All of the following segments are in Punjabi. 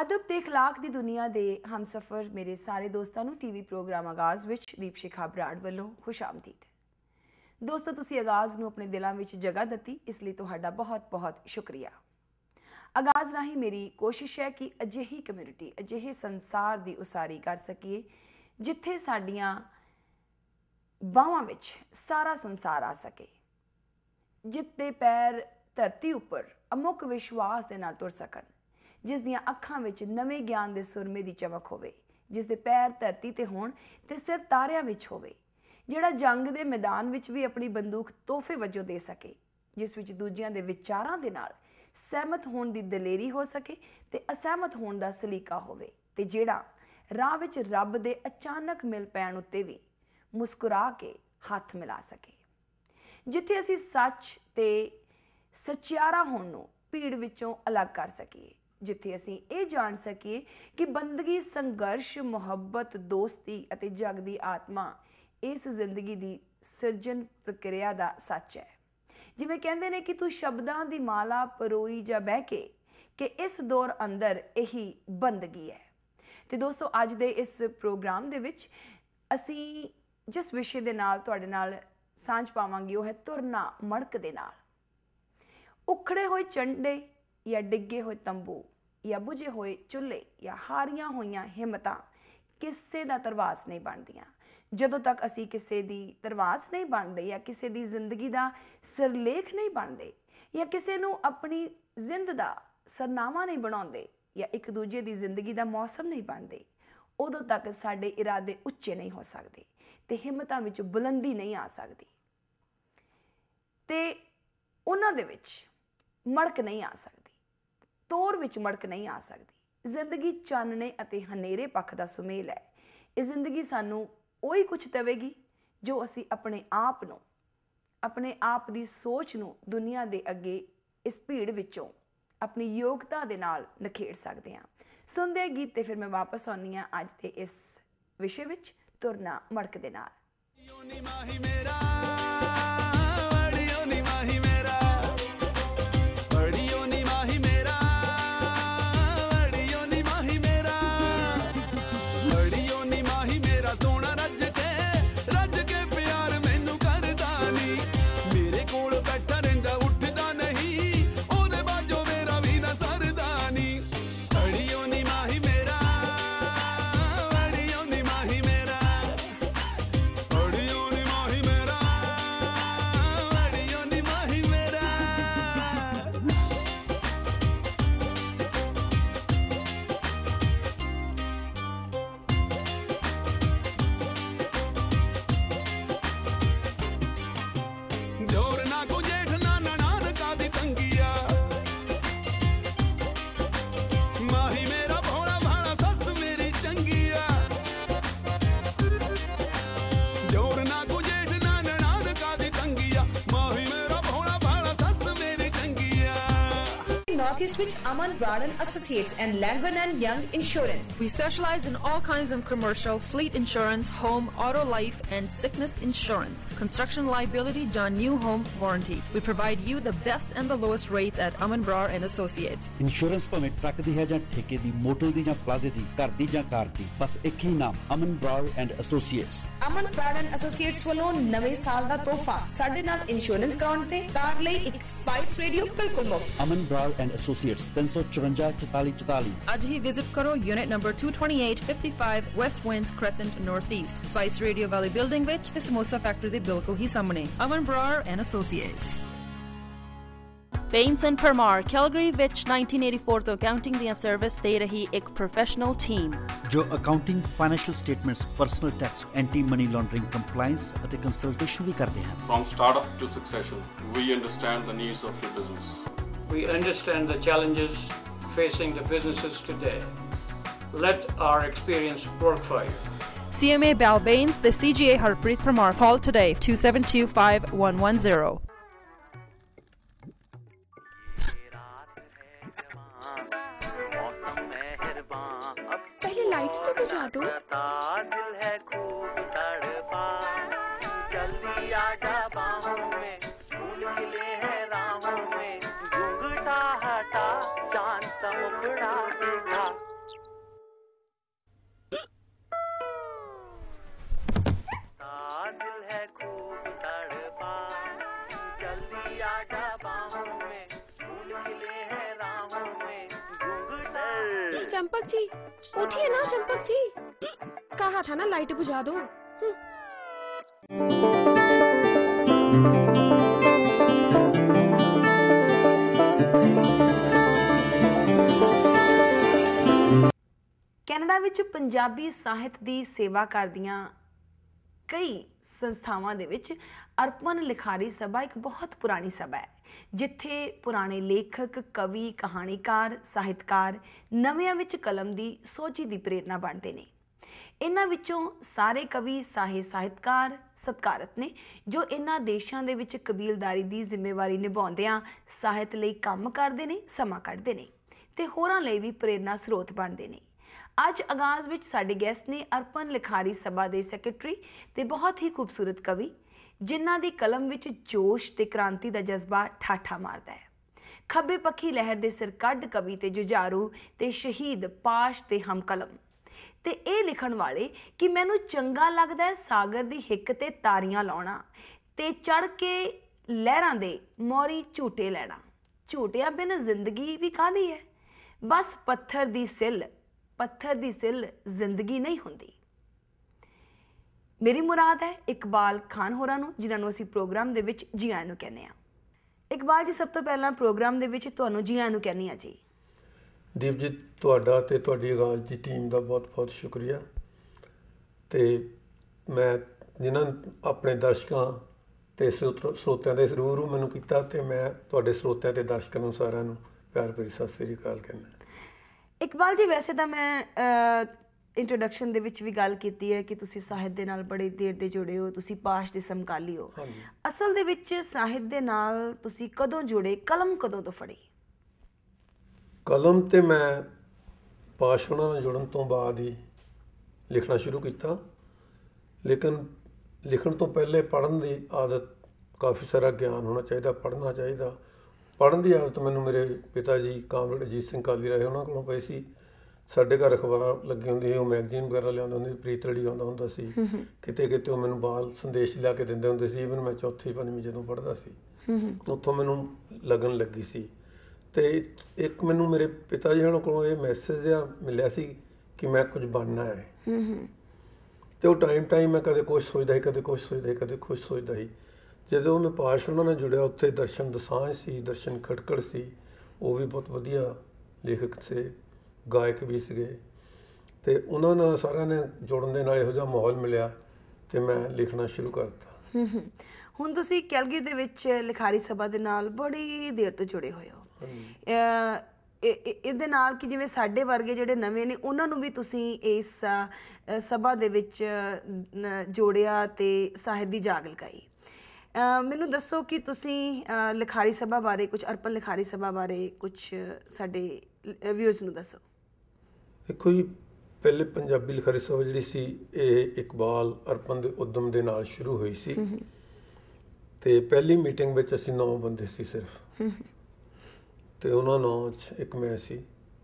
अदब ते अखलाक दी दुनिया दे हमसफर मेरे सारे दोस्तों नूं टीवी प्रोग्राम आगाज़ विच दीप शिखा बराड़ वल्लों खुश आमदीद। दोस्तों तुसीं आगाज़ नूं अपने दिलों विच जगह दित्ती, इसलिए तुहाडा बहुत बहुत शुक्रिया। आगाज़ राही मेरी कोशिश है कि अजिही कम्यूनिटी अजिहे संसार दी उसारी कर सकीए जिथे साडियां बाहां विच सारा संसार आ सके, जिते पैर धरती उपर अमुक विश्वास दे नाल तुर सकन, जिस दियां अखां विच नवें ज्ञान दे सुरमे दी चमक होवे, जिस दे पैर धरती ते होण ते सिर तारियां विच होवे, जिहड़ा जंग दे मैदान विच भी अपनी बंदूक तोहफे वजों दे सके, जिस विच दूजियां दे विचारां दे नाल सहमत होण दी दलेरी हो सके ते असहमत होण दा सलीका होवे, ते जिहड़ा राह विच रब दे अचानक मिल पैण उत्ते भी मुस्कुरा के हथ मिला सके, जिथे असीं सच ते सचियारा होण नूं भीड़ विचों अलग कर सकीए, जिथे असीं ये जान सकीए कि बंदगी संघर्ष मुहब्बत दोस्ती अते जग दी आत्मा इस जिंदगी दी सिरजन प्रक्रिया दा सच है। जिवें कहंदे ने कि तू शब्दां दी माला परोई जा बह के कि इस दौर अंदर यही बंदगी है। ते दोस्तों अज दे इस प्रोग्राम दे विच असीं जिस विषय दे नाल तुहाडे नाल सांझ पावांगे वो है तुरना मड़क दे नाल। उखड़े होए चंडे या डिगे होए तंबू या बुझे होए चुल्हे या हारियां होइयां हिम्मतां किसे दा तरवास नहीं बनदियां। जदों तक असी किसे दी तरवास नहीं बनदे या किसे दी जिंदगी दा सिरलेख नहीं बनदे या किसे नूं अपनी जिंद दा सरनामा नहीं बनाउंदे या एक दूजे दी जिंदगी दा मौसम नहीं बनदे, उदों तक साडे इरादे उच्चे नहीं हो सकदे ते हिम्मतां विच बुलंदी नहीं आ सकदी ते उन्हां दे विच मड़क नहीं आ सकदी, तोर विच मड़क नहीं आ सकदी। जिंदगी चानने अते हनेरे पक्ष दा सुमेल है। ये जिंदगी सानू ओही कुछ देवेगी जो असी अपने आप नूं अपने आप दी सोच नूं दुनिया दे अगे इस भीड़ विचों अपनी योग्यता दे नाल नखेड़ सकदे हां। सुनदे गीत ते फिर मैं वापस आउंदी हां अज दे इस विषय विच तुरना मड़क दे नाल। Northeast which Aman Brown Associates and Langren and Young Insurance. We specialize in all kinds of commercial, fleet insurance, home, auto, life, and sickness insurance, construction liability, done new home warranty. We provide you the best and the lowest rates at Aman Brown and Associates. Insurance ਭਾਵੇਂ ਟਰੱਕ ਦੀ ਹੈ ਜਾਂ ਠੇਕੇ ਦੀ, ਮੋਟਰ ਦੀ ਜਾਂ ਪਲਾਜ਼ੇ ਦੀ, ਘਰ ਦੀ ਜਾਂ ਕਾਰ ਦੀ, ਬਸ ਇੱਕ ਹੀ ਨਾਮ Aman Brown and Associates. Aman Brown and Associates ਵੱਲੋਂ ਨਵੇਂ ਸਾਲ ਦਾ ਤੋਹਫਾ ਸਾਡੇ ਨਾਲ ਇੰਸ਼ੋਰੈਂਸ ਕਰਾਉਣ ਤੇ ਕਾਰ ਲਈ ਇੱਕ ਸਪਾਈਸ ਰੇਡੀਓ ਬਿਲਕੁਲ ਮੁਫਤ। Aman Brown and Associates 354 44 44। ਅੱਜ ਹੀ ਵਿਜ਼ਿਟ ਕਰੋ unit number 22855 West Winds Crescent Northeast, Spice Radio Valley Building ਵਿੱਚ ਤੇ ਸਮੋਸਾ ਫੈਕਟਰੀ ਦੇ ਬਿਲਕੁਲ ਹੀ ਸਾਹਮਣੇ। Aman Brown and Associates। Bains and Permar, Calgary ਵਿੱਚ 1984 ਤੋਂ ਅਕਾਊਂਟਿੰਗ ਦੀਆਂ ਸਰਵਿਸ ਦੇ ਰਹੀ ਇੱਕ ਪ੍ਰੋਫੈਸ਼ਨਲ ਟੀਮ ਜੋ accounting, financial statements, personal tax, anti money laundering, compliance ਅਤੇ ਕੰਸਲਟੇਸ਼ਨ ਵੀ ਕਰਦੇ ਹਨ। From startup to succession, we understand the needs of your business. We understand the challenges facing the businesses today. Let our experience work for you. CMA Bal Bains, the CGA Harpreet Permar. Call today 2725110. पहले लाइट्स तो बुझा दो। दिल है खूब तड़पा, जल्दी आजा बाहों में, फूल खिले हैं राहों में, घूंघटा हटा, चांद सा मुखड़ा देखा। चंपक जी, उठिए ना चंपक जी, कहा था ना लाइट बुझा दो। ਕੈਨੇਡਾ ਵਿੱਚ ਪੰਜਾਬੀ ਸਾਹਿਤ ਦੀ ਸੇਵਾ ਕਰਦੀਆਂ ਕਈ ਸੰਸਥਾਵਾਂ ਦੇ ਵਿੱਚ ਅਰਪਣ ਲਿਖਾਰੀ ਸਭਾ ਇੱਕ ਬਹੁਤ ਪੁਰਾਣੀ ਸਭਾ ਹੈ, ਜਿੱਥੇ ਪੁਰਾਣੇ ਲੇਖਕ, ਕਵੀ, ਕਹਾਣੀਕਾਰ, ਸਾਹਿਤਕਾਰ ਨਵਿਆਂ ਵਿੱਚ ਕਲਮ ਦੀ ਸੋਝੀ ਦੀ ਪ੍ਰੇਰਨਾ ਬਣਦੇ ਨੇ। ਇਹਨਾਂ ਵਿੱਚੋਂ ਸਾਰੇ ਕਵੀ, ਸਾਹਿਤਕਾਰ ਸਤਿਕਾਰਤ ਨੇ, ਜੋ ਇਹਨਾਂ ਦੇਸ਼ਾਂ ਦੇ ਵਿੱਚ ਕਬੀਲਦਾਰੀ ਦੀ ਜ਼ਿੰਮੇਵਾਰੀ ਨਿਭਾਉਂਦਿਆਂ ਸਾਹਿਤ ਲਈ ਕੰਮ ਕਰਦੇ ਨੇ, ਸਮਾਂ ਕੱਢਦੇ ਨੇ ਤੇ ਹੋਰਾਂ ਲਈ ਵੀ ਪ੍ਰੇਰਨਾ ਸਰੋਤ ਬਣਦੇ ਨੇ। ਅੱਜ ਆਗਾਜ਼ ਵਿੱਚ ਸਾਡੇ ਗੈਸਟ ਨੇ ਅਰਪਣ ਲਿਖਾਰੀ ਸਭਾ ਦੇ ਸੈਕਟਰੀ ਤੇ ਬਹੁਤ ਹੀ ਖੂਬਸੂਰਤ ਕਵੀ, ਜਿਨ੍ਹਾਂ ਦੀ ਕਲਮ ਵਿੱਚ ਜੋਸ਼ ਤੇ ਕ੍ਰਾਂਤੀ ਦਾ ਜਜ਼ਬਾ ਠਾਠਾ ਮਾਰਦਾ ਹੈ। ਖੱਬੇ ਪੱਖੀ ਲਹਿਰ ਦੇ ਸਿਰਕੱਢ ਕਵੀ ਤੇ ਜੁਝਾਰੂ ਤੇ ਸ਼ਹੀਦ ਪਾਸ਼ ਤੇ ਹਮਕਲਮ, ਤੇ ਇਹ ਲਿਖਣ ਵਾਲੇ ਕਿ ਮੈਨੂੰ ਚੰਗਾ ਲੱਗਦਾ ਹੈ ਸਾਗਰ ਦੀ ਹਿੱਕ ਤੇ ਤਾਰੀਆਂ ਲਾਉਣਾ ਤੇ ਚੜ ਕੇ ਲਹਿਰਾਂ ਦੇ ਮੋਰੀ ਝੂਟੇ ਲੈਣਾ। ਝੂਟਿਆਂ ਬਿਨ ਜ਼ਿੰਦਗੀ ਵੀ ਕਾਹਦੀ ਹੈ, ਬਸ ਪੱਥਰ ਦੀ ਸਿੱਲ ਜ਼ਿੰਦਗੀ ਨਹੀਂ ਹੁੰਦੀ। ਮੇਰੀ ਮੁਰਾਦ ਹੈ ਇਕਬਾਲ ਖਾਨ ਹੋਰਾਂ ਨੂੰ, ਜਿਨ੍ਹਾਂ ਨੂੰ ਅਸੀਂ ਪ੍ਰੋਗਰਾਮ ਦੇ ਵਿੱਚ ਜੀ ਆਇਆਂ ਨੂੰ ਕਹਿੰਦੇ ਹਾਂ। ਇਕਬਾਲ ਜੀ, ਸਭ ਤੋਂ ਪਹਿਲਾਂ ਪ੍ਰੋਗਰਾਮ ਦੇ ਵਿੱਚ ਤੁਹਾਨੂੰ ਜੀ ਆਇਆਂ ਨੂੰ ਕਹਿੰਦੀ ਹਾਂ ਜੀ। ਦੀਪ ਜੀ, ਤੁਹਾਡਾ ਤੇ ਤੁਹਾਡੀ ਆਗਾਜ਼ ਦੀ ਟੀਮ ਦਾ ਬਹੁਤ ਬਹੁਤ ਸ਼ੁਕਰੀਆ। ਤੇ ਮੈਂ ਜਿਨ੍ਹਾਂ ਆਪਣੇ ਦਰਸ਼ਕਾਂ ਤੇ ਸਰੋਤਿਆਂ ਦੇ ਜ਼ਰੂਰ ਮੈਨੂੰ ਕੀਤਾ, ਤੇ ਮੈਂ ਤੁਹਾਡੇ ਸਰੋਤਿਆਂ ਤੇ ਦਰਸ਼ਕਾਂ ਨੂੰ ਸਾਰਿਆਂ ਨੂੰ ਪਿਆਰ ਭਰੀ ਸਤਿ ਸ੍ਰੀ ਅਕਾਲ ਕਹਿੰਦਾ। ਇਕਬਾਲ ਜੀ, ਵੈਸੇ ਤਾਂ ਮੈਂ ਇੰਟਰੋਡਕਸ਼ਨ ਦੇ ਵਿੱਚ ਵੀ ਗੱਲ ਕੀਤੀ ਹੈ ਕਿ ਤੁਸੀਂ ਸਾਹਿਤ ਦੇ ਨਾਲ ਬੜੇ ਦੇਰ ਦੇ ਜੁੜੇ ਹੋ, ਤੁਸੀਂ ਪਾਸ਼ ਦੇ ਸਮਕਾਲੀ ਹੋ। ਅਸਲ ਦੇ ਵਿੱਚ ਸਾਹਿਤ ਦੇ ਨਾਲ ਤੁਸੀਂ ਕਦੋਂ ਜੁੜੇ, ਕਲਮ ਕਦੋਂ ਤੋਂ ਫੜੀ? ਕਲਮ ਤੇ ਮੈਂ ਪਾਸ਼ ਉਹਨਾਂ ਨਾਲ ਜੁੜਨ ਤੋਂ ਬਾਅਦ ਹੀ ਲਿਖਣਾ ਸ਼ੁਰੂ ਕੀਤਾ, ਲੇਕਿਨ ਲਿਖਣ ਤੋਂ ਪਹਿਲੇ ਪੜ੍ਹਨ ਦੀ ਆਦਤ, ਕਾਫੀ ਸਾਰਾ ਗਿਆਨ ਹੋਣਾ ਚਾਹੀਦਾ, ਪੜ੍ਹਨਾ ਚਾਹੀਦਾ। ਪੜ੍ਹਨ ਦੀ ਆਦਤ ਮੈਨੂੰ ਮੇਰੇ ਪਿਤਾ ਜੀ ਕਾਮਰੇਡ ਅਜੀਤ ਸਿੰਘ ਕਾਲੀ ਰਾਏ ਉਹਨਾਂ ਕੋਲੋਂ ਪਈ ਸੀ। ਸਾਡੇ ਘਰ ਅਖਬਾਰਾਂ ਲੱਗੀ ਹੁੰਦੀ ਸੀ, ਉਹ ਮੈਗਜ਼ੀਨ ਵਗੈਰਾ ਲਿਆਉਂਦੇ ਹੁੰਦੇ ਸੀ, ਪ੍ਰੀਤਲੜੀ ਆਉਂਦਾ ਹੁੰਦਾ ਸੀ, ਕਿਤੇ ਕਿਤੇ ਉਹ ਮੈਨੂੰ ਬਾਲ ਸੰਦੇਸ਼ ਲਿਆ ਕੇ ਦਿੰਦੇ ਹੁੰਦੇ ਸੀ। ਇਵਨ ਮੈਂ 4ਵੀਂ 5ਵੀਂ ਜਦੋਂ ਪੜ੍ਹਦਾ ਸੀ, ਉੱਥੋਂ ਮੈਨੂੰ ਲੱਗਣ ਲੱਗੀ ਸੀ। ਤੇ ਇੱਕ ਮੈਨੂੰ ਮੇਰੇ ਪਿਤਾ ਜੀ ਉਹਨਾਂ ਕੋਲੋਂ ਇਹ ਮੈਸੇਜ ਜਿਹਾ ਮਿਲਿਆ ਸੀ ਕਿ ਮੈਂ ਕੁਝ ਬਣਨਾ ਹੈ। ਤੇ ਉਹ ਟਾਈਮ ਮੈਂ ਕਦੇ ਕੁਛ ਸੋਚਦਾ ਸੀ, ਕਦੇ ਕੁਛ ਸੋਚਦਾ ਸੀ, ਕਦੇ ਕੁਛ ਸੋਚਦਾ ਸੀ। ਜਦੋਂ ਮੈਂ ਪਾਸ਼ ਉਹਨਾਂ ਨਾਲ ਜੁੜਿਆ, ਉੱਥੇ ਦਰਸ਼ਨ ਦੋਸਾਂਝ ਸੀ, ਦਰਸ਼ਨ ਖਟਕੜ ਸੀ, ਉਹ ਵੀ ਬਹੁਤ ਵਧੀਆ ਲੇਖਕ ਸੀ, ਗਾਇਕ ਵੀ ਸੀਗੇ। ਤੇ ਉਹਨਾਂ ਨਾਲ ਸਾਰਿਆਂ ਨੇ ਜੁੜਨ ਦੇ ਨਾਲ ਇਹੋ ਜਿਹਾ ਮਾਹੌਲ ਮਿਲਿਆ ਤੇ ਮੈਂ ਲਿਖਣਾ ਸ਼ੁਰੂ ਕਰਤਾ। ਹੁਣ ਤੁਸੀਂ ਕੈਲਗਰੀ ਦੇ ਵਿੱਚ ਲਿਖਾਰੀ ਸਭਾ ਦੇ ਨਾਲ ਬੜੀ ਦੇਰ ਤੋਂ ਜੁੜੇ ਹੋਏ ਹੋ। ਇਹਦੇ ਨਾਲ ਕਿ ਜਿਵੇਂ ਸਾਡੇ ਵਰਗੇ ਜਿਹੜੇ ਨਵੇਂ ਨੇ, ਉਹਨਾਂ ਨੂੰ ਵੀ ਤੁਸੀਂ ਇਸ ਸਭਾ ਦੇ ਵਿੱਚ ਜੋੜਿਆ ਤੇ ਸਾਹਿਤ ਦੀ ਜਾਗ ਲਗਾਈ। ਮੈਨੂੰ ਦੱਸੋ ਕਿ ਤੁਸੀਂ ਲਿਖਾਰੀ ਸਭਾ ਬਾਰੇ ਕੁਝ, ਅਰਪਣ ਲਿਖਾਰੀ ਸਭਾ ਬਾਰੇ ਕੁਝ ਸਾਡੇ ਵਿਊਅਰਸ ਨੂੰ ਦੱਸੋ। ਦੇਖੋ ਜੀ, ਪਹਿਲੇ ਪੰਜਾਬੀ ਲਿਖਾਰੀ ਸਭਾ ਜਿਹੜੀ ਸੀ, ਇਹ ਇਕਬਾਲ ਅਰਪਣ ਦੇ ਉਦਮ ਦੇ ਨਾਲ ਸ਼ੁਰੂ ਹੋਈ ਸੀ। ਤੇ ਪਹਿਲੀ ਮੀਟਿੰਗ ਵਿੱਚ ਅਸੀਂ 9 ਬੰਦੇ ਸੀ ਸਿਰਫ, ਤੇ ਉਹਨਾਂ 9 'ਚ ਇੱਕ ਮੈਂ ਸੀ।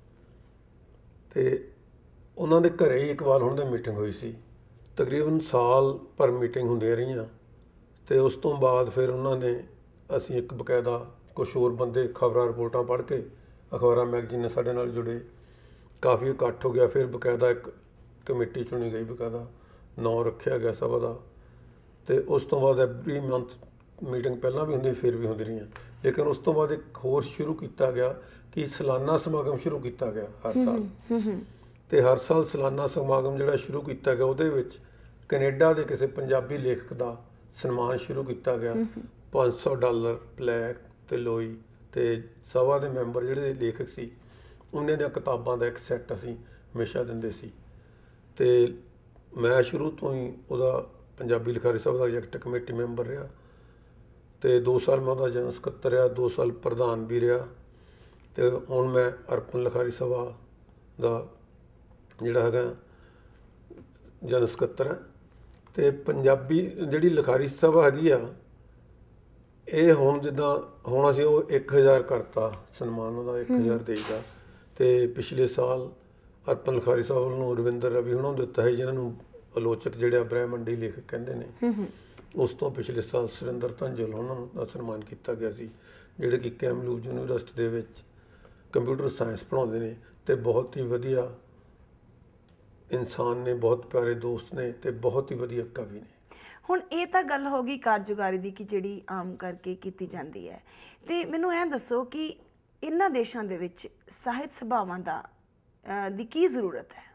ਤੇ ਉਹਨਾਂ ਦੇ ਘਰੇ ਹੀ ਇਕਬਾਲ ਹੁਣ ਦੀ ਮੀਟਿੰਗ ਹੋਈ ਸੀ। ਤਕਰੀਬਨ ਸਾਲ ਭਰ ਮੀਟਿੰਗ ਹੁੰਦੀਆਂ ਰਹੀਆਂ। ਤੇ ਉਸ ਤੋਂ ਬਾਅਦ ਫਿਰ ਉਹਨਾਂ ਨੇ, ਅਸੀਂ ਇੱਕ ਬਕਾਇਦਾ ਕੁਛ ਹੋਰ ਬੰਦੇ ਖਬਰਾਂ ਰਿਪੋਰਟਾਂ ਪੜ੍ਹ ਕੇ ਅਖਬਾਰਾਂ ਮੈਗਜ਼ੀਨਾਂ ਸਾਡੇ ਨਾਲ ਜੁੜੇ, ਕਾਫੀ ਇਕੱਠ ਹੋ ਗਿਆ। ਫਿਰ ਬਕਾਇਦਾ ਇੱਕ ਕਮੇਟੀ ਚੁਣੀ ਗਈ, ਬਕਾਇਦਾ ਨਾਂ ਰੱਖਿਆ ਗਿਆ ਸਭਾ ਦਾ। ਤੇ ਉਸ ਤੋਂ ਬਾਅਦ ਐਵਰੀ ਮੰਥ ਮੀਟਿੰਗ ਪਹਿਲਾਂ ਵੀ ਹੁੰਦੀ, ਫਿਰ ਵੀ ਹੁੰਦੀ ਰਹੀਆਂ। ਲੇਕਿਨ ਉਸ ਤੋਂ ਬਾਅਦ ਇੱਕ ਹੋਰ ਸ਼ੁਰੂ ਕੀਤਾ ਗਿਆ ਕਿ ਸਾਲਾਨਾ ਸਮਾਗਮ ਸ਼ੁਰੂ ਕੀਤਾ ਗਿਆ ਹਰ ਸਾਲ। ਤੇ ਹਰ ਸਾਲ ਸਾਲਾਨਾ ਸਮਾਗਮ ਜਿਹੜਾ ਸ਼ੁਰੂ ਕੀਤਾ ਗਿਆ, ਉਹਦੇ ਵਿੱਚ ਕੈਨੇਡਾ ਦੇ ਕਿਸੇ ਪੰਜਾਬੀ ਲੇਖਕ ਦਾ ਸਨਮਾਨ ਸ਼ੁਰੂ ਕੀਤਾ ਗਿਆ। $500 ਪਲੈਕ ਤੇ ਲੋਈ, ਤੇ ਸਭਾ ਦੇ ਮੈਂਬਰ ਜਿਹੜੇ ਲੇਖਕ ਸੀ, ਉਹਨਾਂ ਦੀਆਂ ਕਿਤਾਬਾਂ ਦਾ ਇੱਕ ਸੈੱਟ ਅਸੀਂ ਹਮੇਸ਼ਾ ਦਿੰਦੇ ਸੀ। ਤੇ ਮੈਂ ਸ਼ੁਰੂ ਤੋਂ ਹੀ ਉਹਦਾ ਪੰਜਾਬੀ ਲਿਖਾਰੀ ਸਭਾ ਦਾ ਐਗਜ਼ੈਕਟਿਵ ਕਮੇਟੀ ਮੈਂਬਰ ਰਿਹਾ। ਤੇ 2 ਸਾਲ ਮੈਂ ਉਹਦਾ ਜਨਰਲ ਸਕੱਤਰ ਰਿਹਾ, 2 ਸਾਲ ਪ੍ਰਧਾਨ ਵੀ ਰਿਹਾ। ਤੇ ਹੁਣ ਮੈਂ ਅਰਪਣ ਲਿਖਾਰੀ ਸਭਾ ਦਾ ਜਿਹੜਾ ਹੈਗਾ ਜਨਰਲ ਸਕੱਤਰ ਹੈ। ਤੇ ਪੰਜਾਬੀ ਜਿਹੜੀ ਲਿਖਾਰੀ ਸਭਾ ਹੈਗੀ ਆ, ਇਹ ਹੁਣ ਜਿੱਦਾਂ ਹੁਣ ਅਸੀਂ ਉਹ 1000 ਕਰਤਾ ਸਨਮਾਨ ਉਹਦਾ, 1000 ਦੇਈਦਾ। ਤੇ ਪਿਛਲੇ ਸਾਲ ਅਰਪਣ ਲਿਖਾਰੀ ਸਭਾ ਵੱਲੋਂ ਰਵਿੰਦਰ ਰਵੀ ਉਹਨਾਂ ਨੂੰ ਦਿੱਤਾ ਹੈ, ਜਿਹਨਾਂ ਨੂੰ ਆਲੋਚਕ ਜਿਹੜੇ ਬ੍ਰਹਿਮੰਡੀ ਲੇਖਕ ਕਹਿੰਦੇ ਨੇ। ਉਸ ਤੋਂ ਪਿਛਲੇ ਸਾਲ ਸੁਰਿੰਦਰ ਧੰਜਲ ਉਹਨਾਂ ਨੂੰ ਦਾ ਸਨਮਾਨ ਕੀਤਾ ਗਿਆ ਸੀ, ਜਿਹੜੇ ਕਿ ਕੈਮਲੂਪ ਯੂਨੀਵਰਸਿਟੀ ਦੇ ਵਿੱਚ ਕੰਪਿਊਟਰ ਸਾਇੰਸ ਪੜ੍ਹਾਉਂਦੇ ਨੇ। ਤੇ ਬਹੁਤ ਹੀ ਵਧੀਆ ਇਨਸਾਨ ਨੇ, ਬਹੁਤ ਪਿਆਰੇ ਦੋਸਤ ਨੇ ਤੇ ਬਹੁਤ ਹੀ ਵਧੀਆ ਕਵੀ ਨੇ। ਹੁਣ ਇਹ ਤਾਂ ਗੱਲ ਹੋ ਗਈ ਕਾਰਜਕਾਰੀ ਦੀ ਕਿ ਜਿਹੜੀ ਆਮ ਕਰਕੇ ਕੀਤੀ ਜਾਂਦੀ ਹੈ, ਤੇ ਮੈਨੂੰ ਇਹ ਦੱਸੋ ਕਿ ਇਹਨਾਂ ਦੇਸ਼ਾਂ ਦੇ ਵਿੱਚ ਸਾਹਿਤ ਸਭਾਵਾਂ ਦੀ ਕੀ ਜ਼ਰੂਰਤ ਹੈ?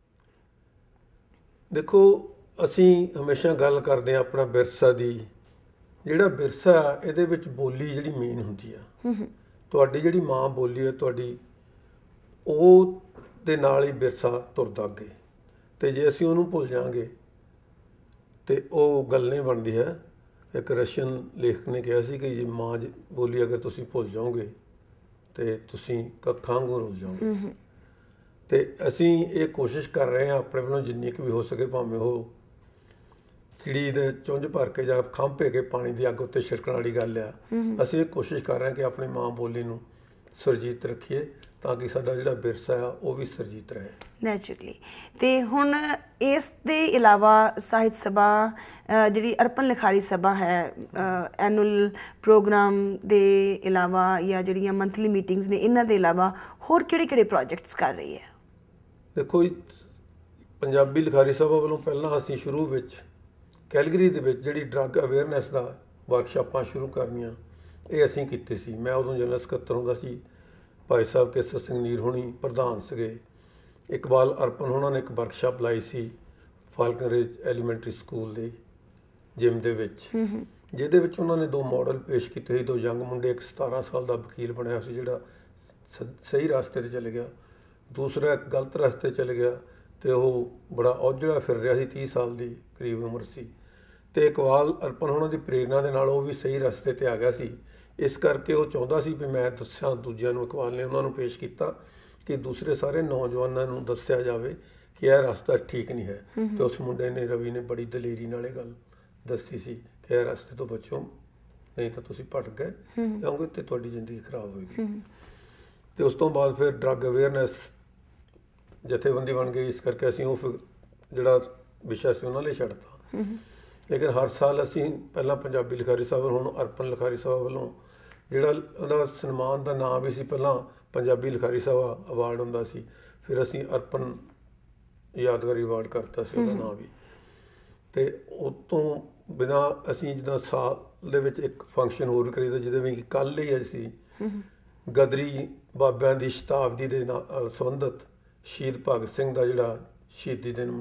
ਦੇਖੋ, ਅਸੀਂ ਹਮੇਸ਼ਾ ਗੱਲ ਕਰਦੇ ਹਾਂ ਆਪਣਾ ਵਿਰਸਾ ਦੀ। ਜਿਹੜਾ ਵਿਰਸਾ ਇਹਦੇ ਵਿੱਚ ਬੋਲੀ ਜਿਹੜੀ ਮੇਨ ਹੁੰਦੀ ਆ, ਤੁਹਾਡੀ ਜਿਹੜੀ ਮਾਂ ਬੋਲੀ ਹੈ ਤੁਹਾਡੀ, ਉਹ ਦੇ ਨਾਲ ਹੀ ਵਿਰਸਾ ਤੁਰਦਾ ਅੱਗੇ। ਤੇ ਜੇ ਅਸੀਂ ਉਹਨੂੰ ਭੁੱਲ ਜਾਵਾਂਗੇ ਤੇ ਉਹ ਗੱਲ ਨਹੀਂ ਬਣਦੀ ਹੈ। ਇੱਕ ਰਸ਼ੀਅਨ ਲੇਖਕ ਨੇ ਕਿਹਾ ਸੀ ਕਿ ਜੇ ਮਾਂ ਬੋਲੀ ਅਗਰ ਤੁਸੀਂ ਭੁੱਲ ਜਾਓਗੇ ਤੇ ਤੁਸੀਂ ਕੱਖਾਂ ਵਾਂਗੂ ਰੁੱਲ ਜਾਓਗੇ। ਤੇ ਅਸੀਂ ਇਹ ਕੋਸ਼ਿਸ਼ ਕਰ ਰਹੇ ਹਾਂ ਆਪਣੇ ਵੱਲੋਂ ਜਿੰਨੀ ਕੁ ਵੀ ਹੋ ਸਕੇ, ਭਾਵੇਂ ਉਹ ਚਿੜੀ ਦੇ ਚੁੰਝ ਭਰ ਕੇ ਜਾਂ ਖੰਭ ਭੇ ਕੇ ਪਾਣੀ ਦੀ ਅੱਗ ਉੱਤੇ ਛਿੜਕਣ ਵਾਲੀ ਗੱਲ ਆ। ਅਸੀਂ ਇਹ ਕੋਸ਼ਿਸ਼ ਕਰ ਰਹੇ ਹਾਂ ਕਿ ਆਪਣੀ ਮਾਂ ਬੋਲੀ ਨੂੰ ਸੁਰਜੀਤ ਰੱਖੀਏ ਤਾਂ ਕਿ ਸਾਡਾ ਜਿਹੜਾ ਵਿਰਸਾ ਆ ਉਹ ਵੀ ਸੁਰਜੀਤ ਰਹੇ ਨੈਚੁਰਲੀ। ਤੇ ਹੁਣ ਇਸ ਦੇ ਇਲਾਵਾ ਸਾਹਿਤ ਸਭਾ ਜਿਹੜੀ ਅਰਪਣ ਲਿਖਾਰੀ ਸਭਾ ਹੈ, ਐਨੂਅਲ ਪ੍ਰੋਗਰਾਮ ਦੇ ਇਲਾਵਾ ਜਾਂ ਜਿਹੜੀਆਂ ਮੰਥਲੀ ਮੀਟਿੰਗਸ ਨੇ, ਇਹਨਾਂ ਦੇ ਇਲਾਵਾ ਹੋਰ ਕਿਹੜੇ ਪ੍ਰੋਜੈਕਟਸ ਕਰ ਰਹੀ ਹੈ? ਦੇਖੋ ਜੀ, ਪੰਜਾਬੀ ਲਿਖਾਰੀ ਸਭਾ ਵੱਲੋਂ ਪਹਿਲਾਂ ਅਸੀਂ ਸ਼ੁਰੂ ਵਿੱਚ ਕੈਲਗਰੀ ਦੇ ਵਿੱਚ ਜਿਹੜੀ ਡਰੱਗ ਅਵੇਅਰਨੈਸ ਦਾ ਵਰਕਸ਼ਾਪਾਂ ਸ਼ੁਰੂ ਕਰਨੀਆਂ, ਇਹ ਅਸੀਂ ਕੀਤੇ ਸੀ। ਮੈਂ ਉਦੋਂ ਜਨਰਲ ਸਕੱਤਰ ਹੁੰਦਾ ਸੀ। ਭਾਈ ਸਾਹਿਬ ਕੇਸਰ ਸਿੰਘ ਨੀਰ ਹੋਣੀ ਪ੍ਰਧਾਨ ਸੀਗੇ। ਇਕਬਾਲ ਅਰਪਣ ਹੋਣਾ ਨੇ ਇੱਕ ਵਰਕਸ਼ਾਪ ਲਾਈ ਸੀ ਫਾਲਕਨਰੇਜ ਐਲੀਮੈਂਟਰੀ ਸਕੂਲ ਦੇ ਜਿਮ ਦੇ ਵਿੱਚ, ਜਿਹਦੇ ਵਿੱਚ ਉਹਨਾਂ ਨੇ 2 ਮਾਡਲ ਪੇਸ਼ ਕੀਤੇ ਸੀ। 2 ਯੰਗ ਮੁੰਡੇ, ਇੱਕ 17 ਸਾਲ ਦਾ ਵਕੀਲ ਬਣਿਆ ਸੀ ਜਿਹੜਾ ਸਹੀ ਰਸਤੇ 'ਤੇ ਚਲੇ ਗਿਆ, ਦੂਸਰਾ ਇੱਕ ਗਲਤ ਰਸਤੇ ਚਲੇ ਗਿਆ ਤੇ ਉਹ ਬੜਾ ਔਜਲਾ ਫਿਰ ਰਿਹਾ ਸੀ, 30 ਸਾਲ ਦੀ ਕਰੀਬ ਉਮਰ ਸੀ। ਤੇ ਇਕਬਾਲ ਅਰਪਣ ਹੋਣਾ ਦੀ ਪ੍ਰੇਰਨਾ ਦੇ ਨਾਲ ਉਹ ਵੀ ਸਹੀ ਰਸਤੇ 'ਤੇ ਆ ਗਿਆ ਸੀ। ਇਸ ਕਰਕੇ ਉਹ ਚਾਹੁੰਦਾ ਸੀ ਵੀ ਮੈਂ ਦੱਸਾਂ ਦੂਜਿਆਂ ਨੂੰ। ਇਕਬਾਲ ਨੇ ਉਹਨਾਂ ਨੂੰ ਪੇਸ਼ ਕੀਤਾ ਕਿ ਦੂਸਰੇ ਸਾਰੇ ਨੌਜਵਾਨਾਂ ਨੂੰ ਦੱਸਿਆ ਜਾਵੇ ਕਿ ਇਹ ਰਸਤਾ ਠੀਕ ਨਹੀਂ ਹੈ। ਤੇ ਉਸ ਮੁੰਡੇ ਨੇ, ਰਵੀ ਨੇ, ਬੜੀ ਦਲੇਰੀ ਨਾਲ ਇਹ ਗੱਲ ਦੱਸੀ ਸੀ ਕਿ ਇਹ ਰਸਤੇ ਤੋਂ ਬਚੋ, ਨਹੀਂ ਤਾਂ ਤੁਸੀਂ ਭਟਕ ਗਏ ਜਾਓਗੇ ਤੇ ਤੁਹਾਡੀ ਜ਼ਿੰਦਗੀ ਖਰਾਬ ਹੋਏਗੀ। ਤੇ ਉਸ ਤੋਂ ਬਾਅਦ ਫਿਰ ਡਰੱਗ ਅਵੇਅਰਨੈਸ ਜਥੇਬੰਦੀ ਬਣ ਗਈ। ਇਸ ਕਰਕੇ ਅਸੀਂ ਉਹ ਜਿਹੜਾ ਵਿਸ਼ਾ ਸੀ ਉਹਨਾਂ ਲਈ ਛੱਡਤਾ। ਲੇਕਿਨ ਹਰ ਸਾਲ ਅਸੀਂ ਪਹਿਲਾਂ ਪੰਜਾਬੀ ਲਿਖਾਰੀ ਸਭਾ, ਹੁਣ ਅਰਪਣ ਲਿਖਾਰੀ ਸਭਾ ਵੱਲੋਂ ਜਿਹੜਾ ਉਹਦਾ ਸਨਮਾਨ ਦਾ ਨਾਮ ਵੀ ਸੀ, ਪਹਿਲਾਂ ਪੰਜਾਬੀ ਲਿਖਾਰੀ ਸਭਾ ਅਵਾਰਡ ਹੁੰਦਾ ਸੀ, ਫਿਰ ਅਸੀਂ ਅਰਪਣ ਯਾਦਗਾਰੀ ਅਵਾਰਡ ਕਰਤਾ ਸੀ ਉਹਦਾ ਨਾਮ ਵੀ। ਤੇ ਉਹ ਤੋਂ ਬਿਨਾਂ ਅਸੀਂ ਜਿੱਦਾਂ ਸਾਲ ਦੇ ਵਿੱਚ ਇੱਕ ਫੰਕਸ਼ਨ ਹੋਰ ਵੀ ਕਰੀਦਾ, ਜਿਹਦੇ ਵਿੱਚ ਕੱਲ੍ਹ ਹੀ ਅਸੀਂ ਗਦਰੀ ਬਾਬਿਆਂ ਦੀ ਸ਼ਤਾਬਦੀ ਦੇ ਨਾਲ ਸੰਬੰਧਿਤ ਸ਼ਹੀਦ ਭਗਤ ਸਿੰਘ ਦਾ ਜਿਹੜਾ ਸ਼ਹੀਦੀ ਦਿਨ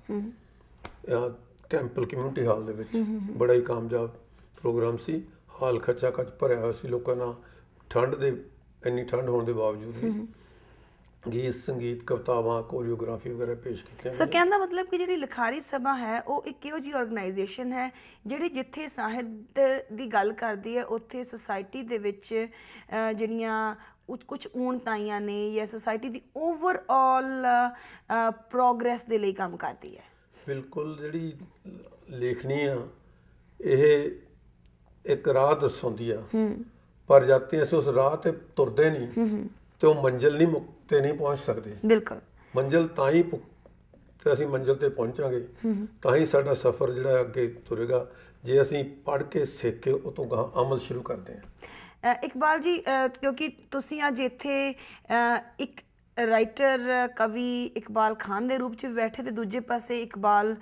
ਮਨਾਇਆ ਟੈਂਪਲ ਕਮਿਊਨਿਟੀ ਹਾਲ ਦੇ ਵਿੱਚ। ਬੜਾ ਹੀ ਕਾਮਯਾਬ ਪ੍ਰੋਗਰਾਮ ਸੀ। ਹਾਲ ਖੱਚਾ ਖੱਚ ਭਰਿਆ ਹੋਇਆ ਸੀ ਲੋਕਾਂ ਨਾਲ। ਇੰਨੀ ਠੰਡ ਹੋਣ ਦੇ ਬਾਵਜੂਦ ਵੀ ਗੀਤ, ਸੰਗੀਤ, ਕਵਿਤਾਵਾਂ, ਕੋਰੀਓਗ੍ਰਾਫੀ ਵਗੈਰਾ ਪੇਸ਼ ਕੀਤੀਆਂ। ਸੋ ਕਹਿਣ ਦਾ ਮਤਲਬ ਕਿ ਜਿਹੜੀ ਲਿਖਾਰੀ ਸਭਾ ਹੈ ਉਹ ਇੱਕ ਇਹੋ ਜਿਹੀ ਆਰਗੇਨਾਈਜੇਸ਼ਨ ਹੈ ਜਿਹੜੀ ਜਿੱਥੇ ਸਾਹਿਤ ਦੀ ਗੱਲ ਕਰਦੀ ਹੈ, ਉੱਥੇ ਸੁਸਾਇਟੀ ਦੇ ਵਿੱਚ ਜਿਹੜੀਆਂ ਕੁਝ ਊਣਤਾਈਆਂ ਨੇ ਜਾਂ ਸੁਸਾਇਟੀ ਦੀ ਓਵਰਆਲ ਪ੍ਰੋਗਰੈਸ ਦੇ ਲਈ ਕੰਮ ਕਰਦੀ ਹੈ। ਬਿਲਕੁਲ। ਜਿਹੜੀ ਲੇਖਣੀ ਆ ਇਹ ਇੱਕ ਰਾਹ ਦਰਸਾਉਂਦੀ ਆ, ਪਰ ਜਦ ਤੱਕ ਅਸੀਂ ਉਸ ਰਾਹ ਤੇ ਤੁਰਦੇ ਨਹੀਂ ਤੇ ਉਹ ਮੰਜ਼ਿਲ ਤੇ ਨਹੀਂ ਪਹੁੰਚ ਸਕਦੇ। ਬਿਲਕੁਲ। ਮੰਜ਼ਿਲ ਤਾਂ ਹੀ ਤੇ ਅਸੀਂ ਮੰਜ਼ਿਲ ਤੇ ਪਹੁੰਚਾਂਗੇ, ਤਾਂ ਹੀ ਸਾਡਾ ਸਫ਼ਰ ਜਿਹੜਾ ਅੱਗੇ ਤੁਰੇਗਾ, ਜੇ ਅਸੀਂ ਪੜ੍ਹ ਕੇ ਸਿੱਖ ਕੇ ਉਹ ਤੋਂ ਗਾਹਾਂ ਅਮਲ ਸ਼ੁਰੂ ਕਰਦੇ ਹਾਂ। ਇਕਬਾਲ ਜੀ, ਕਿਉਂਕਿ ਤੁਸੀਂ ਅੱਜ ਇੱਥੇ ਇੱਕ ਰਾਈਟਰ, ਕਵੀ ਇਕਬਾਲ ਖਾਨ ਦੇ ਰੂਪ 'ਚ ਵੀ ਬੈਠੇ ਤੇ ਦੂਜੇ ਪਾਸੇ ਇਕਬਾਲ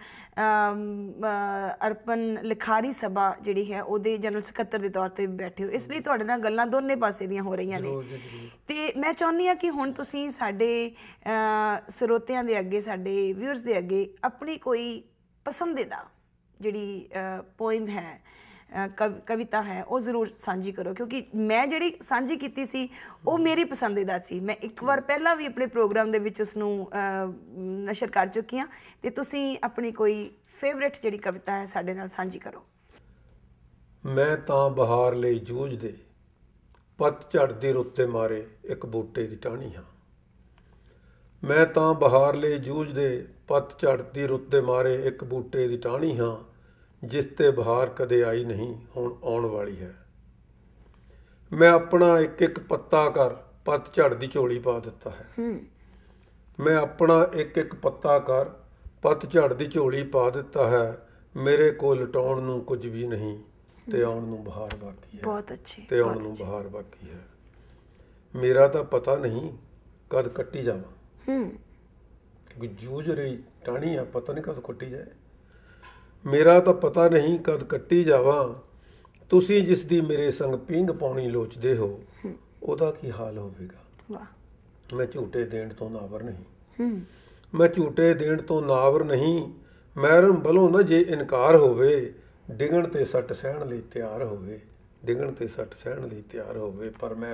ਅਰਪਣ ਲਿਖਾਰੀ ਸਭਾ ਜਿਹੜੀ ਹੈ ਉਹਦੇ ਜਨਰਲ ਸਕੱਤਰ ਦੇ ਤੌਰ 'ਤੇ ਵੀ ਬੈਠੇ ਹੋ, ਇਸ ਲਈ ਤੁਹਾਡੇ ਨਾਲ ਗੱਲਾਂ ਦੋਨੇ ਪਾਸੇ ਦੀਆਂ ਹੋ ਰਹੀਆਂ ਨੇ। ਤੇ ਮੈਂ ਚਾਹੁੰਦੀ ਹਾਂ ਕਿ ਹੁਣ ਤੁਸੀਂ ਸਾਡੇ ਸਰੋਤਿਆਂ ਦੇ ਅੱਗੇ, ਸਾਡੇ ਵਿਊਅਰਸ ਦੇ ਅੱਗੇ ਆਪਣੀ ਕੋਈ ਪਸੰਦੀਦਾ ਜਿਹੜੀ ਪੋਇਮ ਹੈ, ਕਵਿਤਾ ਹੈ, ਉਹ ਜ਼ਰੂਰ ਸਾਂਝੀ ਕਰੋ, ਕਿਉਂਕਿ ਮੈਂ ਜਿਹੜੀ ਸਾਂਝੀ ਕੀਤੀ ਸੀ ਉਹ ਮੇਰੀ ਪਸੰਦੀਦਾ ਸੀ। ਮੈਂ ਇੱਕ ਵਾਰ ਪਹਿਲਾਂ ਵੀ ਆਪਣੇ ਪ੍ਰੋਗਰਾਮ ਦੇ ਵਿੱਚ ਉਸਨੂੰ ਨਸ਼ਰ ਕਰ ਚੁੱਕੀ ਹਾਂ, ਤੇ ਤੁਸੀਂ ਆਪਣੀ ਕੋਈ ਫੇਵਰੇਟ ਜਿਹੜੀ ਕਵਿਤਾ ਹੈ ਸਾਡੇ ਨਾਲ ਸਾਂਝੀ ਕਰੋ। ਮੈਂ ਤਾਂ ਬਹਾਰ ਲਈ ਜੂਝਦੇ, ਪਤਝੜ ਦੀ ਰੁੱਤ ਤੇ ਮਾਰੇ ਇੱਕ ਬੂਟੇ ਦੀ ਟਾਹਣੀ ਹਾਂ। ਮੈਂ ਤਾਂ ਬਹਾਰ ਲਈ ਜੂਝਦੇ, ਪਤਝੜ ਦੀ ਰੁੱਤ ਤੇ ਮਾਰੇ ਇੱਕ ਬੂਟੇ ਦੀ ਟਾਹਣੀ ਹਾਂ, ਜਿਸ ਤੇ ਬਹਾਰ ਕਦੇ ਆਈ ਨਹੀਂ, ਹੁਣ ਆਉਣ ਵਾਲੀ ਹੈ। ਮੈਂ ਆਪਣਾ ਇੱਕ ਇੱਕ ਪੱਤਾ ਕਰ ਪਤਝੜ ਦੀ ਝੋਲੀ ਪਾ ਦਿੱਤਾ ਹੈ। ਮੈਂ ਆਪਣਾ ਇੱਕ ਇੱਕ ਪੱਤਾ ਕਰ ਪਤਝੜ ਦੀ ਝੋਲੀ ਪਾ ਦਿੱਤਾ ਹੈ। ਮੇਰੇ ਕੋਲ ਲਟਾਉਣ ਨੂੰ ਕੁਝ ਵੀ ਨਹੀਂ, ਤੇ ਆਉਣ ਨੂੰ ਬਹਾਰ ਬਾਕੀ ਹੈ। ਬਹੁਤ ਅੱਛੇ। ਤੇ ਆਉਣ ਨੂੰ ਬਹਾਰ ਬਾਕੀ ਹੈ। ਮੇਰਾ ਤਾਂ ਪਤਾ ਨਹੀਂ कद कट्टी जावां, क्योंकि जूझ रही टाणी आ, पता नहीं कद कट्टी जाए। मेरा तो पता नहीं कद कट्टी जावां, तुसीं जिस दी मेरे संग पींग पाउणी लोचदे हो, ਉਹਦਾ ਕੀ ਹਾਲ ਹੋਵੇਗਾ। ਵਾਹ। ਮੈਂ ਝੂਟੇ ਦੇਣ ਤੋਂ ਨਾਵਰ ਨਹੀਂ, ਮੈਂ ਝੂਟੇ ਦੇਣ ਤੋਂ ਨਾਵਰ ਨਹੀਂ, ਮਹਿਰਮ ਵੱਲੋਂ ਨਾ ਜੇ ਇਨਕਾਰ ਹੋਵੇ, ਡਿਗਣ ਤੇ ਸੱਟ ਸਹਿਣ ਲਈ ਤਿਆਰ ਹੋਵੇ, ਡਿਗਣ ਤੇ ਸੱਟ ਸਹਿਣ ਲਈ ਤਿਆਰ ਹੋਵੇ।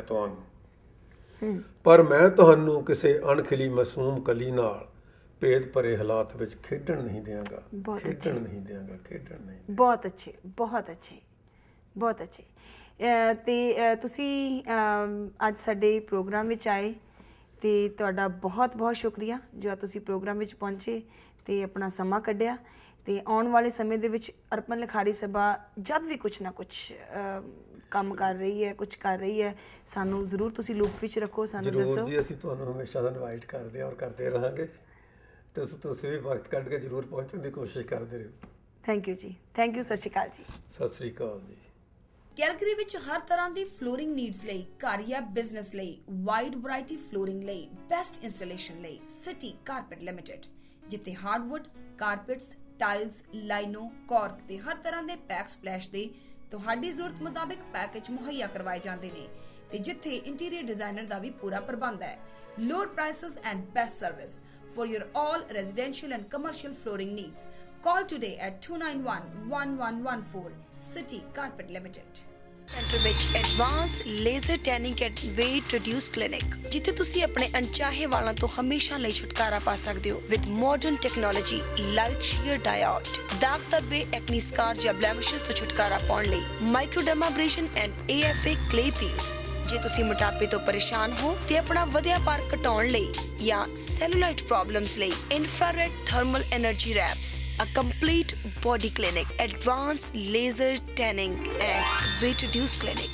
ਪਰ ਮੈਂ ਤੁਹਾਨੂੰ ਕਿਸੇ ਅਣਖਿਲੀ ਮਾਸੂਮ ਕਲੀ ਨਾਲ ਭੇਦ ਭਰੇ ਹਾਲਾਤ ਵਿੱਚ ਖੇਡਣ ਨਹੀਂ ਦਿਆਂਗਾ, ਖੇਡਣ ਨਹੀਂ ਦਿਆਂਗਾ, ਖੇਡਣ ਨਹੀਂ। ਬਹੁਤ ਅੱਛੇ, ਬਹੁਤ ਅੱਛੇ, ਬਹੁਤ ਅੱਛੇ। ਤੇ ਤੁਸੀਂ ਅੱਜ ਸਾਡੇ ਪ੍ਰੋਗਰਾਮ ਵਿੱਚ ਆਏ ਤੇ ਤੁਹਾਡਾ ਬਹੁਤ ਬਹੁਤ ਸ਼ੁਕਰੀਆ ਜੋ ਤੁਸੀਂ ਪ੍ਰੋਗਰਾਮ ਵਿੱਚ ਪਹੁੰਚੇ ਤੇ ਆਪਣਾ ਸਮਾਂ ਕੱਢਿਆ। ਤੇ ਆਉਣ ਵਾਲੇ ਸਮੇਂ ਦੇ ਵਿੱਚ ਅਰਪਣ ਲਿਖਾਰੀ ਸਭਾ ਜਦ ਵੀ ਕੁਛ ਨਾ ਕੁਛ ਕੰਮ ਕਰ ਰਹੀ ਹੈ, ਕੁਛ ਕਰ ਰਹੀ ਹੈ, ਸਾਨੂੰ ਜ਼ਰੂਰ ਤੁਸੀਂ ਲੂਪ ਵਿੱਚ ਰੱਖੋ, ਸਾਨੂੰ ਦੱਸੋ ਜੀ। ਅਸੀਂ ਤੁਹਾਨੂੰ ਹਮੇਸ਼ਾ ਇਨਵਾਈਟ ਕਰਦੇ ਹਾਂ ਔਰ ਕਰਦੇ ਰਹਾਂਗੇ, ਤੇ ਤੁਸੀਂ ਵੀ ਵਕਤ ਕੱਢ ਕੇ ਜ਼ਰੂਰ ਪਹੁੰਚਣ ਦੀ ਕੋਸ਼ਿਸ਼ ਕਰਦੇ ਰਹੋ। ਥੈਂਕ ਯੂ ਜੀ, ਥੈਂਕ ਯੂ। ਸਤਿ ਸ਼੍ਰੀ ਅਕਾਲ ਜੀ। ਸਤਿ ਸ਼੍ਰੀ ਅਕਾਲ ਜੀ। ਕੈਲਗਰੀ ਵਿੱਚ ਹਰ ਤਰ੍ਹਾਂ ਦੀ ਫਲੋਰਿੰਗ ਨੀਡਸ ਲਈ, ਘਰ ਜਾਂ ਬਿਜ਼ਨਸ ਲਈ ਵਾਈਡ ਵੈਰਾਈਟੀ ਫਲੋਰਿੰਗ ਲਈ, ਬੈਸਟ ਇੰਸਟਾਲੇਸ਼ਨ ਲਈ ਸਿਟੀ ਕਾਰਪੈਟ ਲਿਮਿਟਡ, ਜਿੱਥੇ hardwood, carpets, tiles, lino, cork ਤੇ ਹਰ ਤਰ੍ਹਾਂ ਦੇ ਪੈਕ ਸਪਲੈਸ਼ ਦੇ ਤੁਹਾਡੀ ਜ਼ਰੂਰਤ ਮੁਤਾਬਿਕ ਪੈਕੇਜ ਮੁਹੱਈਆ ਕਰਵਾਏ ਜਾਂਦੇ ਨੇ, ਤੇ ਜਿੱਥੇ ਇੰਟੀਰੀਅਰ ਡਿਜ਼ਾਈਨਰ ਦਾ ਵੀ ਪੂਰਾ ਪ੍ਰਬੰਧ ਹੈ। Lower prices and best service for your all residential and commercial flooring needs. Call today at 291-1114 City Carpet Limited. Centre ਵਿੱਚ advance laser tanning and weight reduce clinic, ਜਿੱਥੇ ਤੁਸੀਂ ਆਪਣੇ ਅਣਚਾਹੇ ਵਾਲਾਂ ਤੋਂ ਹਮੇਸ਼ਾ ਲਈ ਛੁਟਕਾਰਾ ਪਾ ਸਕਦੇ ਹੋ with modern technology, light sheer diode, ਦਾਗ ਧੱਬੇ, ਐਕਨੀ ਸਕਾਰ ਜਾਂ ਬਲੈਮਿਸ਼ਸ ਤੋਂ ਛੁਟਕਾਰਾ ਪਾਉਣ ਲਈ ਮਾਈਕਰੋਡਰਮਾਬ੍ਰੇਸ਼ਨ ਐਂਡ AFA ਕਲੇ ਪੀਲਸ। ਜੇ ਤੁਸੀਂ ਮੋਟਾਪੇ ਤੋਂ ਪਰੇਸ਼ਾਨ ਹੋ ਤੇ ਆਪਣਾ ਵਧਿਆ ਭਾਰ ਘਟਾਉਣ ਲਈ ਜਾਂ ਸੈਲੂਲਾਈਟ ਪ੍ਰੋਬਲਮਸ ਲਈ infrared thermal energy wraps, a complete body clinic, advanced laser tanning and weight reduce clinic.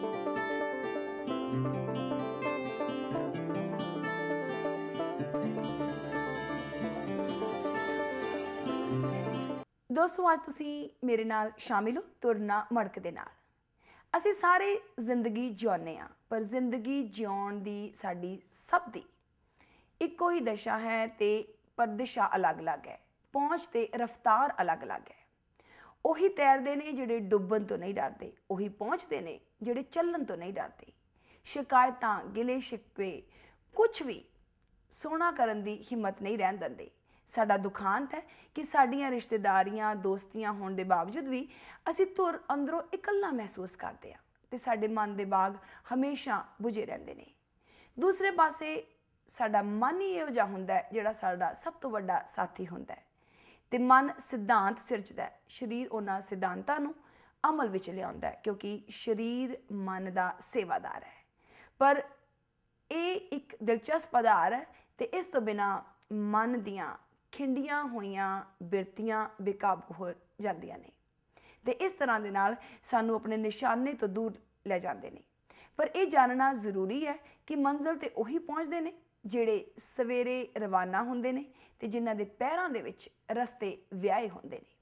ਦੋਸਤੋ, ਅੱਜ ਤੁਸੀਂ ਮੇਰੇ ਨਾਲ ਸ਼ਾਮਿਲ ਹੋ ਤੁਰਨਾ ਮੜਕ ਦੇ ਨਾਲ। ਅਸੀਂ ਸਾਰੇ ਜ਼ਿੰਦਗੀ ਜਿਉਂਦੇ ਹਾਂ, ਪਰ ਜ਼ਿੰਦਗੀ ਜਿਉਣ ਦੀ ਸਾਡੀ ਸਭ ਦੀ ਇੱਕੋ ਹੀ ਦਸ਼ਾ ਹੈ, ਤੇ ਪਰ ਦਿਸ਼ਾ ਅਲੱਗ-ਅਲੱਗ ਹੈ, ਪਹੁੰਚ ਤੇ ਰਫ਼ਤਾਰ ਅਲੱਗ-ਅਲੱਗ ਹੈ। ਉਹੀ ਤੈਰਦੇ ਨੇ ਜਿਹੜੇ ਡੁੱਬਣ ਤੋਂ ਨਹੀਂ ਡਰਦੇ, ਉਹੀ ਪਹੁੰਚਦੇ ਨੇ ਜਿਹੜੇ ਚੱਲਣ ਤੋਂ ਨਹੀਂ ਡਰਦੇ। ਸ਼ਿਕਾਇਤਾਂ, ਗਿਲੇ ਸ਼ਿਕਵੇ, ਕੁਛ ਵੀ ਸੋਹਣਾ ਕਰਨ ਦੀ ਹਿੰਮਤ ਨਹੀਂ ਰਹਿਣ ਦਿੰਦੇ। ਸਾਡਾ ਦੁਖਾਂਤ ਹੈ ਕਿ ਸਾਡੀਆਂ ਰਿਸ਼ਤੇਦਾਰੀਆਂ, ਦੋਸਤੀਆਂ ਹੋਣ ਦੇ ਬਾਵਜੂਦ ਵੀ ਅਸੀਂ ਧੁਰ ਅੰਦਰੋਂ ਇਕੱਲਾ ਮਹਿਸੂਸ ਕਰਦੇ ਹਾਂ, ਤੇ ਸਾਡੇ ਮਨ ਦੇ ਬਾਗ ਹਮੇਸ਼ਾ ਬੁਝੇ ਰਹਿੰਦੇ ਨੇ। ਦੂਸਰੇ ਪਾਸੇ ਸਾਡਾ ਮਨ ਹੀ ਇਹੋ ਜਿਹਾ ਹੁੰਦਾ ਹੈ ਜਿਹੜਾ ਸਾਡਾ ਸਭ ਤੋਂ ਵੱਡਾ ਸਾਥੀ ਹੁੰਦਾ ਹੈ, ਤੇ ਮਨ ਸਿਧਾਂਤ ਸਿਰਜਦਾ ਹੈ। ਸਰੀਰ ਉਹਨਾਂ ਸਿਧਾਂਤਾਂ ਨੂੰ ਅਮਲ ਵਿੱਚ ਲਿਆਉਂਦਾ ਹੈ, ਕਿਉਂਕਿ ਸਰੀਰ ਮਨ ਦਾ ਸੇਵਾਦਾਰ ਹੈ। ਪਰ ਇਹ ਇੱਕ ਦਿਲਚਸਪ ਆਧਾਰ ਹੈ, ਤੇ ਇਸ ਤੋਂ ਬਿਨਾਂ ਮਨ ਦੀਆਂ ਖਿੰਡੀਆਂ ਹੋਈਆਂ ਬਿਰਤੀਆਂ ਬੇਕਾਬੂ ਹੋ ਜਾਂਦੀਆਂ ਨੇ, ਤੇ ਇਸ ਤਰ੍ਹਾਂ ਦੇ ਨਾਲ ਸਾਨੂੰ ਆਪਣੇ ਨਿਸ਼ਾਨੇ ਤੋਂ ਦੂਰ ਲੈ ਜਾਂਦੇ ਨੇ। ਪਰ ਇਹ ਜਾਣਨਾ ਜ਼ਰੂਰੀ ਹੈ ਕਿ ਮੰਜ਼ਿਲ ਤੇ ਉਹੀ ਪਹੁੰਚਦੇ ਨੇ ਜਿਹੜੇ ਸਵੇਰੇ ਰਵਾਨਾ ਹੁੰਦੇ ਨੇ, ਤੇ ਜਿਨ੍ਹਾਂ ਦੇ ਪੈਰਾਂ ਦੇ ਵਿੱਚ ਰਸਤੇ ਵਿਆਹੇ ਹੁੰਦੇ ਨੇ।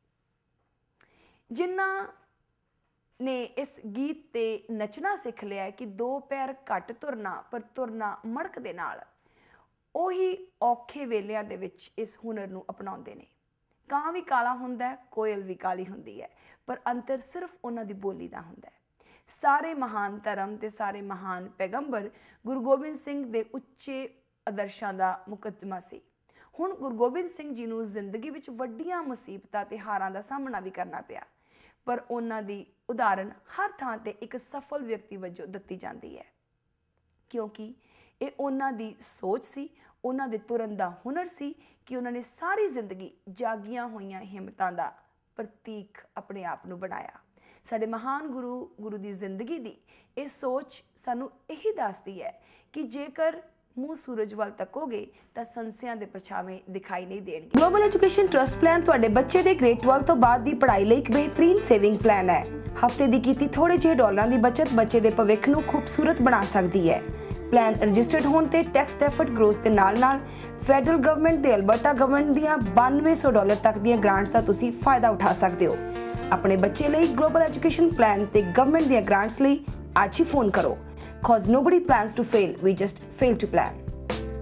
ਜਿਨ੍ਹਾਂ ਨੇ ਇਸ ਗੀਤ ਤੇ ਨੱਚਣਾ ਸਿੱਖ ਲਿਆ ਕਿ ਦੋ ਪੈਰ ਘੱਟ ਤੁਰਨਾ, ਪਰ ਤੁਰਨਾ ਮੜਕ ਦੇ ਨਾਲ, ਉਹੀ ਔਖੇ ਵੇਲਿਆਂ ਦੇ ਵਿੱਚ ਇਸ ਹੁਨਰ ਨੂੰ ਅਪਣਾਉਂਦੇ ਨੇ। ਕਾਂ ਵੀ ਕਾਲਾ ਹੁੰਦਾ ਹੈ, ਕੋਇਲ ਵੀ ਕਾਲੀ ਹੁੰਦੀ ਹੈ, ਪਰ ਅੰਤਰ ਸਿਰਫ ਉਹਨਾਂ ਦੀ ਬੋਲੀ ਦਾ ਹੁੰਦਾ ਹੈ। ਸਾਰੇ ਮਹਾਨ ਧਰਮ ਤੇ ਸਾਰੇ ਮਹਾਨ ਪੈਗੰਬਰ ਗੁਰੂ ਗੋਬਿੰਦ ਸਿੰਘ ਦੇ ਉੱਚੇ ਆਦਰਸ਼ਾਂ ਦਾ ਮੁਕੱਦਮਾ ਸੀ। ਹੁਣ ਗੁਰੂ ਗੋਬਿੰਦ ਸਿੰਘ ਜੀ ਨੂੰ ਜ਼ਿੰਦਗੀ ਵਿੱਚ ਵੱਡੀਆਂ ਮੁਸੀਬਤਾਂ ਤੇ ਹਾਰਾਂ ਦਾ ਸਾਹਮਣਾ ਵੀ ਕਰਨਾ ਪਿਆ, ਪਰ ਉਹਨਾਂ ਦੀ ਉਦਾਹਰਨ ਹਰ ਥਾਂ ਤੇ ਇੱਕ ਸਫਲ ਵਿਅਕਤੀ ਵਜੋਂ ਦਿੱਤੀ ਜਾਂਦੀ ਹੈ, ਕਿਉਂਕਿ ਇਹ ਉਹਨਾਂ ਦੀ ਸੋਚ ਸੀ, ਉਹਨਾਂ ਦੇ ਤੁਰਨ ਦਾ ਹੁਨਰ ਸੀ ਕਿ ਉਹਨਾਂ ਨੇ ਸਾਰੀ ਜ਼ਿੰਦਗੀ ਜਾਗੀਆਂ ਹੋਈਆਂ ਹਿੰਮਤਾਂ ਦਾ ਪ੍ਰਤੀਕ ਆਪਣੇ ਆਪ ਨੂੰ ਬਣਾਇਆ। ਸਾਡੇ ਮਹਾਨ ਗੁਰੂ ਦੀ ਜ਼ਿੰਦਗੀ ਦੀ ਇਹ ਸੋਚ ਸਾਨੂੰ ਇਹੀ ਦੱਸਦੀ ਹੈ ਕਿ ਜੇਕਰ ਮੂੰਹ ਸੂਰਜ ਵੱਲ ਤੱਕੋਗੇ ਤਾਂ ਸੰਸਿਆਂ ਦੇ ਪਰਛਾਵੇਂ ਦਿਖਾਈ ਨਹੀਂ ਦੇਣਗੇ। ਗਲੋਬਲ ਐਜੂਕੇਸ਼ਨ ਟਰਸਟ ਪਲਾਨ ਤੁਹਾਡੇ ਬੱਚੇ ਦੇ ਗ੍ਰੇਡ 12 ਤੋਂ ਬਾਅਦ ਦੀ ਪੜ੍ਹਾਈ ਲਈ ਇੱਕ ਬਿਹਤਰੀਨ ਸੇਵਿੰਗ ਪਲਾਨ ਹੈ। ਹਫ਼ਤੇ ਦੀ ਕੀਤੀ ਥੋੜੇ ਜਿਹੇ ਡਾਲਰਾਂ ਦੀ ਬਚਤ ਬੱਚੇ ਦੇ ਭਵਿੱਖ ਨੂੰ ਖੂਬਸੂਰਤ ਬਣਾ ਸਕਦੀ ਹੈ। ਪਲਾਨ ਰਜਿਸਟਰਡ ਹੋਣ ਤੇ ਟੈਕਸ ਡੈਫਰਡ ਗਰੋਥ ਦੇ ਨਾਲ-ਨਾਲ ਫੈਡਰਲ ਗਵਰਨਮੈਂਟ ਤੇ ਅਲਬਰਟਾ ਗਵਰਨਮੈਂਟ ਦੀਆਂ $9200 ਤੱਕ ਦੀਆਂ ਗ੍ਰਾਂਟਸ ਦਾ ਤੁਸੀਂ ਫਾਇਦਾ ਉਠਾ ਸਕਦੇ ਹੋ। ਆਪਣੇ ਬੱਚੇ ਲਈ ਗਲੋਬਲ ਐਜੂਕੇਸ਼ਨ ਪਲਾਨ ਤੇ ਗਵਰਨਮੈਂਟ ਦੀਆਂ ਗ੍ਰਾਂਟਸ ਲਈ ਅੱਜ ਹੀ ਫੋਨ ਕਰੋ। Cause nobody plans to fail, we just fail to plan.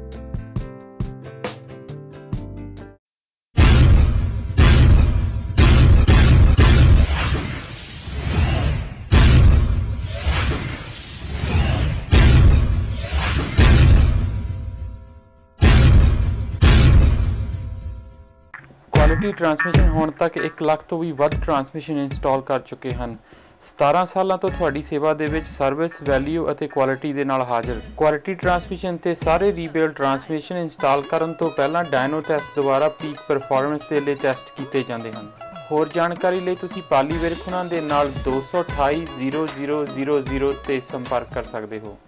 Quality transmission ਹੁਣ ਤੱਕ 1 ਲੱਖ ਤੋਂ ਵੀ ਵੱਧ ਟਰਾਂਸਮਿਸ਼ਨ ਇੰਸਟਾਲ ਕਰ ਚੁੱਕੇ ਹਨ। 17 ਸਾਲਾਂ ਤੋਂ ਤੁਹਾਡੀ ਸੇਵਾ ਦੇ ਵਿੱਚ ਸਰਵਿਸ, ਵੈਲਿਊ ਅਤੇ ਕੁਆਲਿਟੀ ਦੇ ਨਾਲ ਹਾਜ਼ਰ। ਕੁਆਲਿਟੀ ਟਰਾਂਸਮਿਸ਼ਨ ਤੇ ਸਾਰੇ ਰੀਬਿਲਡ ਟਰਾਂਸਮਿਸ਼ਨ ਇੰਸਟਾਲ ਕਰਨ ਤੋਂ ਪਹਿਲਾਂ ਡਾਇਨੋ ਟੈਸਟ ਦੁਆਰਾ ਪੀਕ ਪਰਫਾਰਮੈਂਸ ਦੇ ਲਈ ਟੈਸਟ ਕੀਤੇ ਜਾਂਦੇ ਹਨ। ਹੋਰ ਜਾਣਕਾਰੀ ਲਈ ਤੁਸੀਂ ਪਾਲੀ ਵਿਰਕ ਉਹਨਾਂ ਦੇ ਨਾਲ 228 0000 ਤੇ ਸੰਪਰਕ ਕਰ ਸਕਦੇ ਹੋ।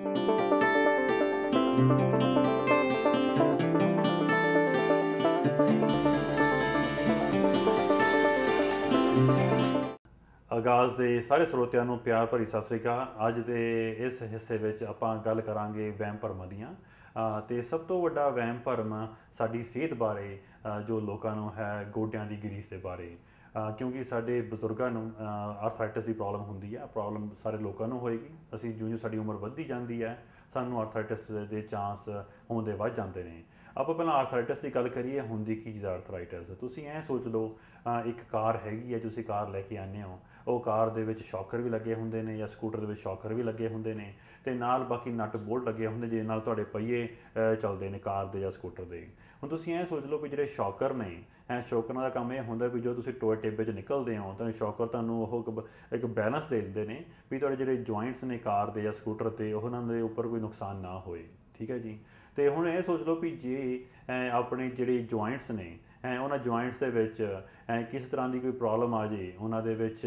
ਆਗਾਜ਼ ਦੇ ਸਾਰੇ ਸਰੋਤਿਆਂ ਨੂੰ ਪਿਆਰ ਭਰੀ ਸਤਿ ਸ੍ਰੀ ਅਕਾਲ। ਅੱਜ ਦੇ ਇਸ ਹਿੱਸੇ ਵਿੱਚ ਆਪਾਂ ਗੱਲ ਕਰਾਂਗੇ ਵਹਿਮ ਭਰਮਾਂ ਦੀਆਂ ਤੇ ਸਭ ਤੋਂ ਵੱਡਾ ਵਹਿਮ ਭਰਮ ਸਾਡੀ ਸਿਹਤ ਬਾਰੇ ਜੋ ਲੋਕਾਂ ਨੂੰ ਹੈ ਗੋਡਿਆਂ ਦੀ ਗਰੀਸ ਦੇ ਬਾਰੇ, ਕਿਉਂਕਿ ਸਾਡੇ ਬਜ਼ੁਰਗਾਂ ਨੂੰ ਆਰਥਰਾਈਟਿਸ ਦੀ ਪ੍ਰੋਬਲਮ ਹੁੰਦੀ ਹੈ। ਪ੍ਰੋਬਲਮ ਸਾਰੇ ਲੋਕਾਂ ਨੂੰ ਹੋਏਗੀ। ਅਸੀਂ ਜਿਉਂ ਸਾਡੀ ਉਮਰ ਵੱਧਦੀ ਜਾਂਦੀ ਹੈ ਸਾਨੂੰ ਆਰਥਰਾਈਟਿਸ ਦੇ ਚਾਂਸ ਹੋਣ ਦੇ ਵੱਧ ਜਾਂਦੇ ਨੇ। ਆਪਾਂ ਪਹਿਲਾਂ ਆਰਥਰਾਈਟਿਸ ਦੀ ਗੱਲ ਕਰੀਏ। ਹੁੰਦੀ ਕੀ ਚੀਜ਼ ਆਰਥਰਾਈਟਿਸ? ਤੁਸੀਂ ਐਂ ਸੋਚ ਲਓ ਇੱਕ ਕਾਰ ਹੈਗੀ ਹੈ, ਤੁਸੀਂ ਕਾਰ ਲੈ ਕੇ ਆਉਂਦੇ ਹੋ, ਉਹ ਕਾਰ ਦੇ ਵਿੱਚ ਸ਼ੌਕਰ ਵੀ ਲੱਗੇ ਹੁੰਦੇ ਨੇ ਜਾਂ ਸਕੂਟਰ ਦੇ ਵਿੱਚ ਸ਼ੌਕਰ ਵੀ ਲੱਗੇ ਹੁੰਦੇ ਨੇ ਅਤੇ ਨਾਲ ਬਾਕੀ ਨਟ ਬੋਲਟ ਲੱਗੇ ਹੁੰਦੇ ਜਿਹਦੇ ਨਾਲ ਤੁਹਾਡੇ ਪਹੀਏ ਚੱਲਦੇ ਨੇ ਕਾਰ ਦੇ ਜਾਂ ਸਕੂਟਰ ਦੇ। ਹੁਣ ਤੁਸੀਂ ਐਂ ਸੋਚ ਲਓ ਵੀ ਜਿਹੜੇ ਸ਼ੌਕਰ ਨੇ, ਸ਼ੌਕਰਾਂ ਦਾ ਕੰਮ ਇਹ ਹੁੰਦਾ ਵੀ ਜਦੋਂ ਤੁਸੀਂ ਟੋਏ ਟੇਬੇ 'ਚ ਨਿਕਲਦੇ ਹੋ ਤਾਂ ਸ਼ੌਕਰ ਤੁਹਾਨੂੰ ਉਹ ਇੱਕ ਬੈਲੈਂਸ ਦੇ ਦਿੰਦੇ ਨੇ ਵੀ ਤੁਹਾਡੇ ਜਿਹੜੇ ਜੁਆਇੰਟਸ ਨੇ ਕਾਰ ਦੇ ਜਾਂ ਸਕੂਟਰ 'ਤੇ ਉਹਨਾਂ ਦੇ ਉੱਪਰ ਕੋਈ ਨੁਕਸਾਨ ਨਾ ਹੋਏ। ਠੀਕ ਹੈ ਜੀ। ਅਤੇ ਹੁਣ ਇਹ ਸੋਚ ਲਓ ਵੀ ਜੇ ਆਪਣੇ ਜਿਹੜੇ ਜੁਆਇੰਟਸ ਨੇ ਉਹਨਾਂ ਜੁਆਇੰਟਸ ਦੇ ਵਿੱਚ ਕਿਸ ਤਰ੍ਹਾਂ ਦੀ ਕੋਈ ਪ੍ਰੋਬਲਮ ਆ ਜੇ, ਉਹਨਾਂ ਦੇ ਵਿੱਚ